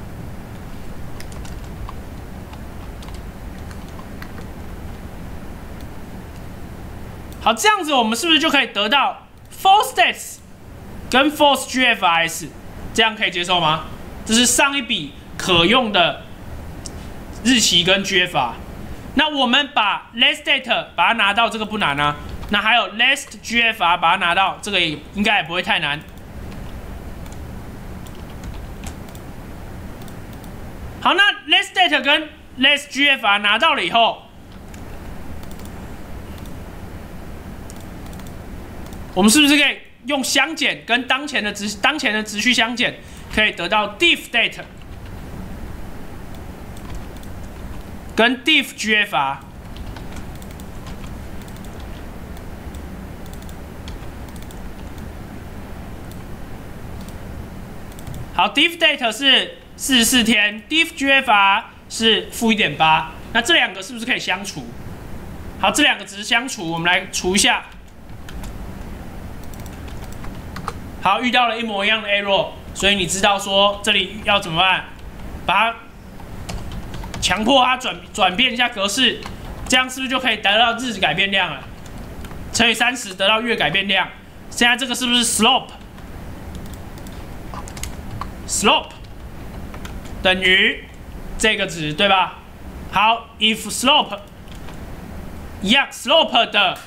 好，这样子我们是不是就可以得到 false dates 跟 false G F R S？ 这样可以接受吗？这是上一笔可用的日期跟 G F R。那我们把 last date 把它拿到，这个不难啊。那还有 last G F R 把它拿到，这个也应该也不会太难。好，那 last date 跟 last G F R 拿到了以后，我们是不是可以用相减跟当前的值当前的值序相减，可以得到 diff date 跟 diff G F R。好 ，diff date 是四十四天 ，diff G F R 是负一点八，那这两个是不是可以相除？好，这两个值相除，我们来除一下。好，遇到了一模一样的 error， 所以你知道说这里要怎么办？把它强迫它转转变一下格式，这样是不是就可以得到日改变量了？乘以三十得到月改变量。现在这个是不是 slope？slope 等于这个值，对吧？好 ，if slope 一样 ，slope 的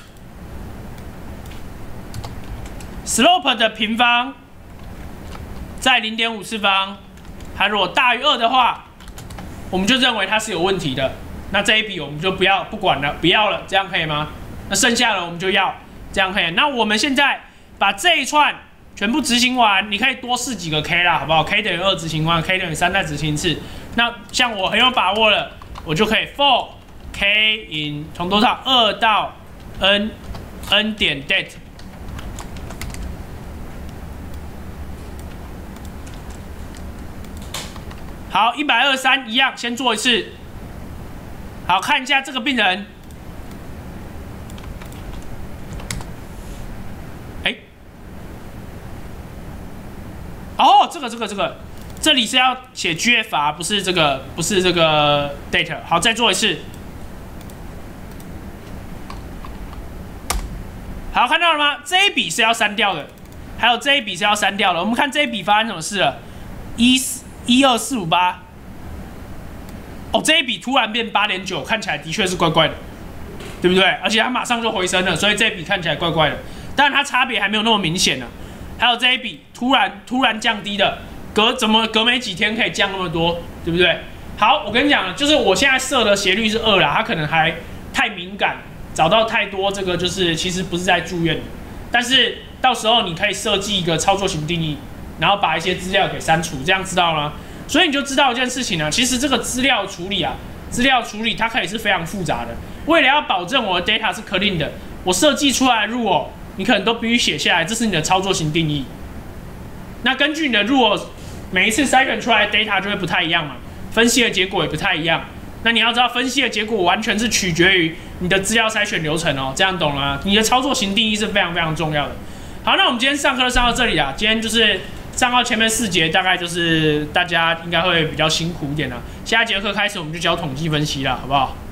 slope 的平方在 零点五次方，它如果大于二的话，我们就认为它是有问题的。那这一笔我们就不要不管了，不要了，这样可以吗？那剩下的我们就要，这样可以。那我们现在把这一串全部执行完，你可以多试几个 k 啦，好不好 ？k 等于二执行完 ，k 等于三再执行一次。那像我很有把握了，我就可以 for k in 从多少二到 n n 点 date。好，一百二十三一样，先做一次。好，看一下这个病人。哦，这个这个这个，这里是要写 G F R， 不是这个，不是这个 data。好，再做一次。好，看到了吗？这一笔是要删掉的，还有这一笔是要删掉的。我们看这一笔发生什么事了？一一二四五八。哦，这一笔突然变八点九，看起来的确是怪怪的，对不对？而且它马上就回升了，所以这一笔看起来怪怪的。但是它差别还没有那么明显呢。还有这一笔突然突然降低的，隔怎么隔没几天可以降那么多，对不对？好，我跟你讲，就是我现在设的斜率是二啦，它可能还太敏感，找到太多这个就是其实不是在住院的，但是到时候你可以设计一个操作型定义， 然后把一些资料给删除，这样知道吗？所以你就知道一件事情啊，其实这个资料处理啊，资料处理它可以是非常复杂的。为了要保证我的 data 是 clean 的，我设计出来的 rule 你可能都必须写下来，这是你的操作型定义。那根据你的 rule， 每一次筛选出来的 data 就会不太一样嘛，分析的结果也不太一样。那你要知道，分析的结果完全是取决于你的资料筛选流程哦，这样懂了吗？你的操作型定义是非常非常重要的。好，那我们今天上课就上到这里啦。今天就是上到前面四节，大概就是大家应该会比较辛苦一点啦。下一节课开始我们就教统计分析啦，好不好？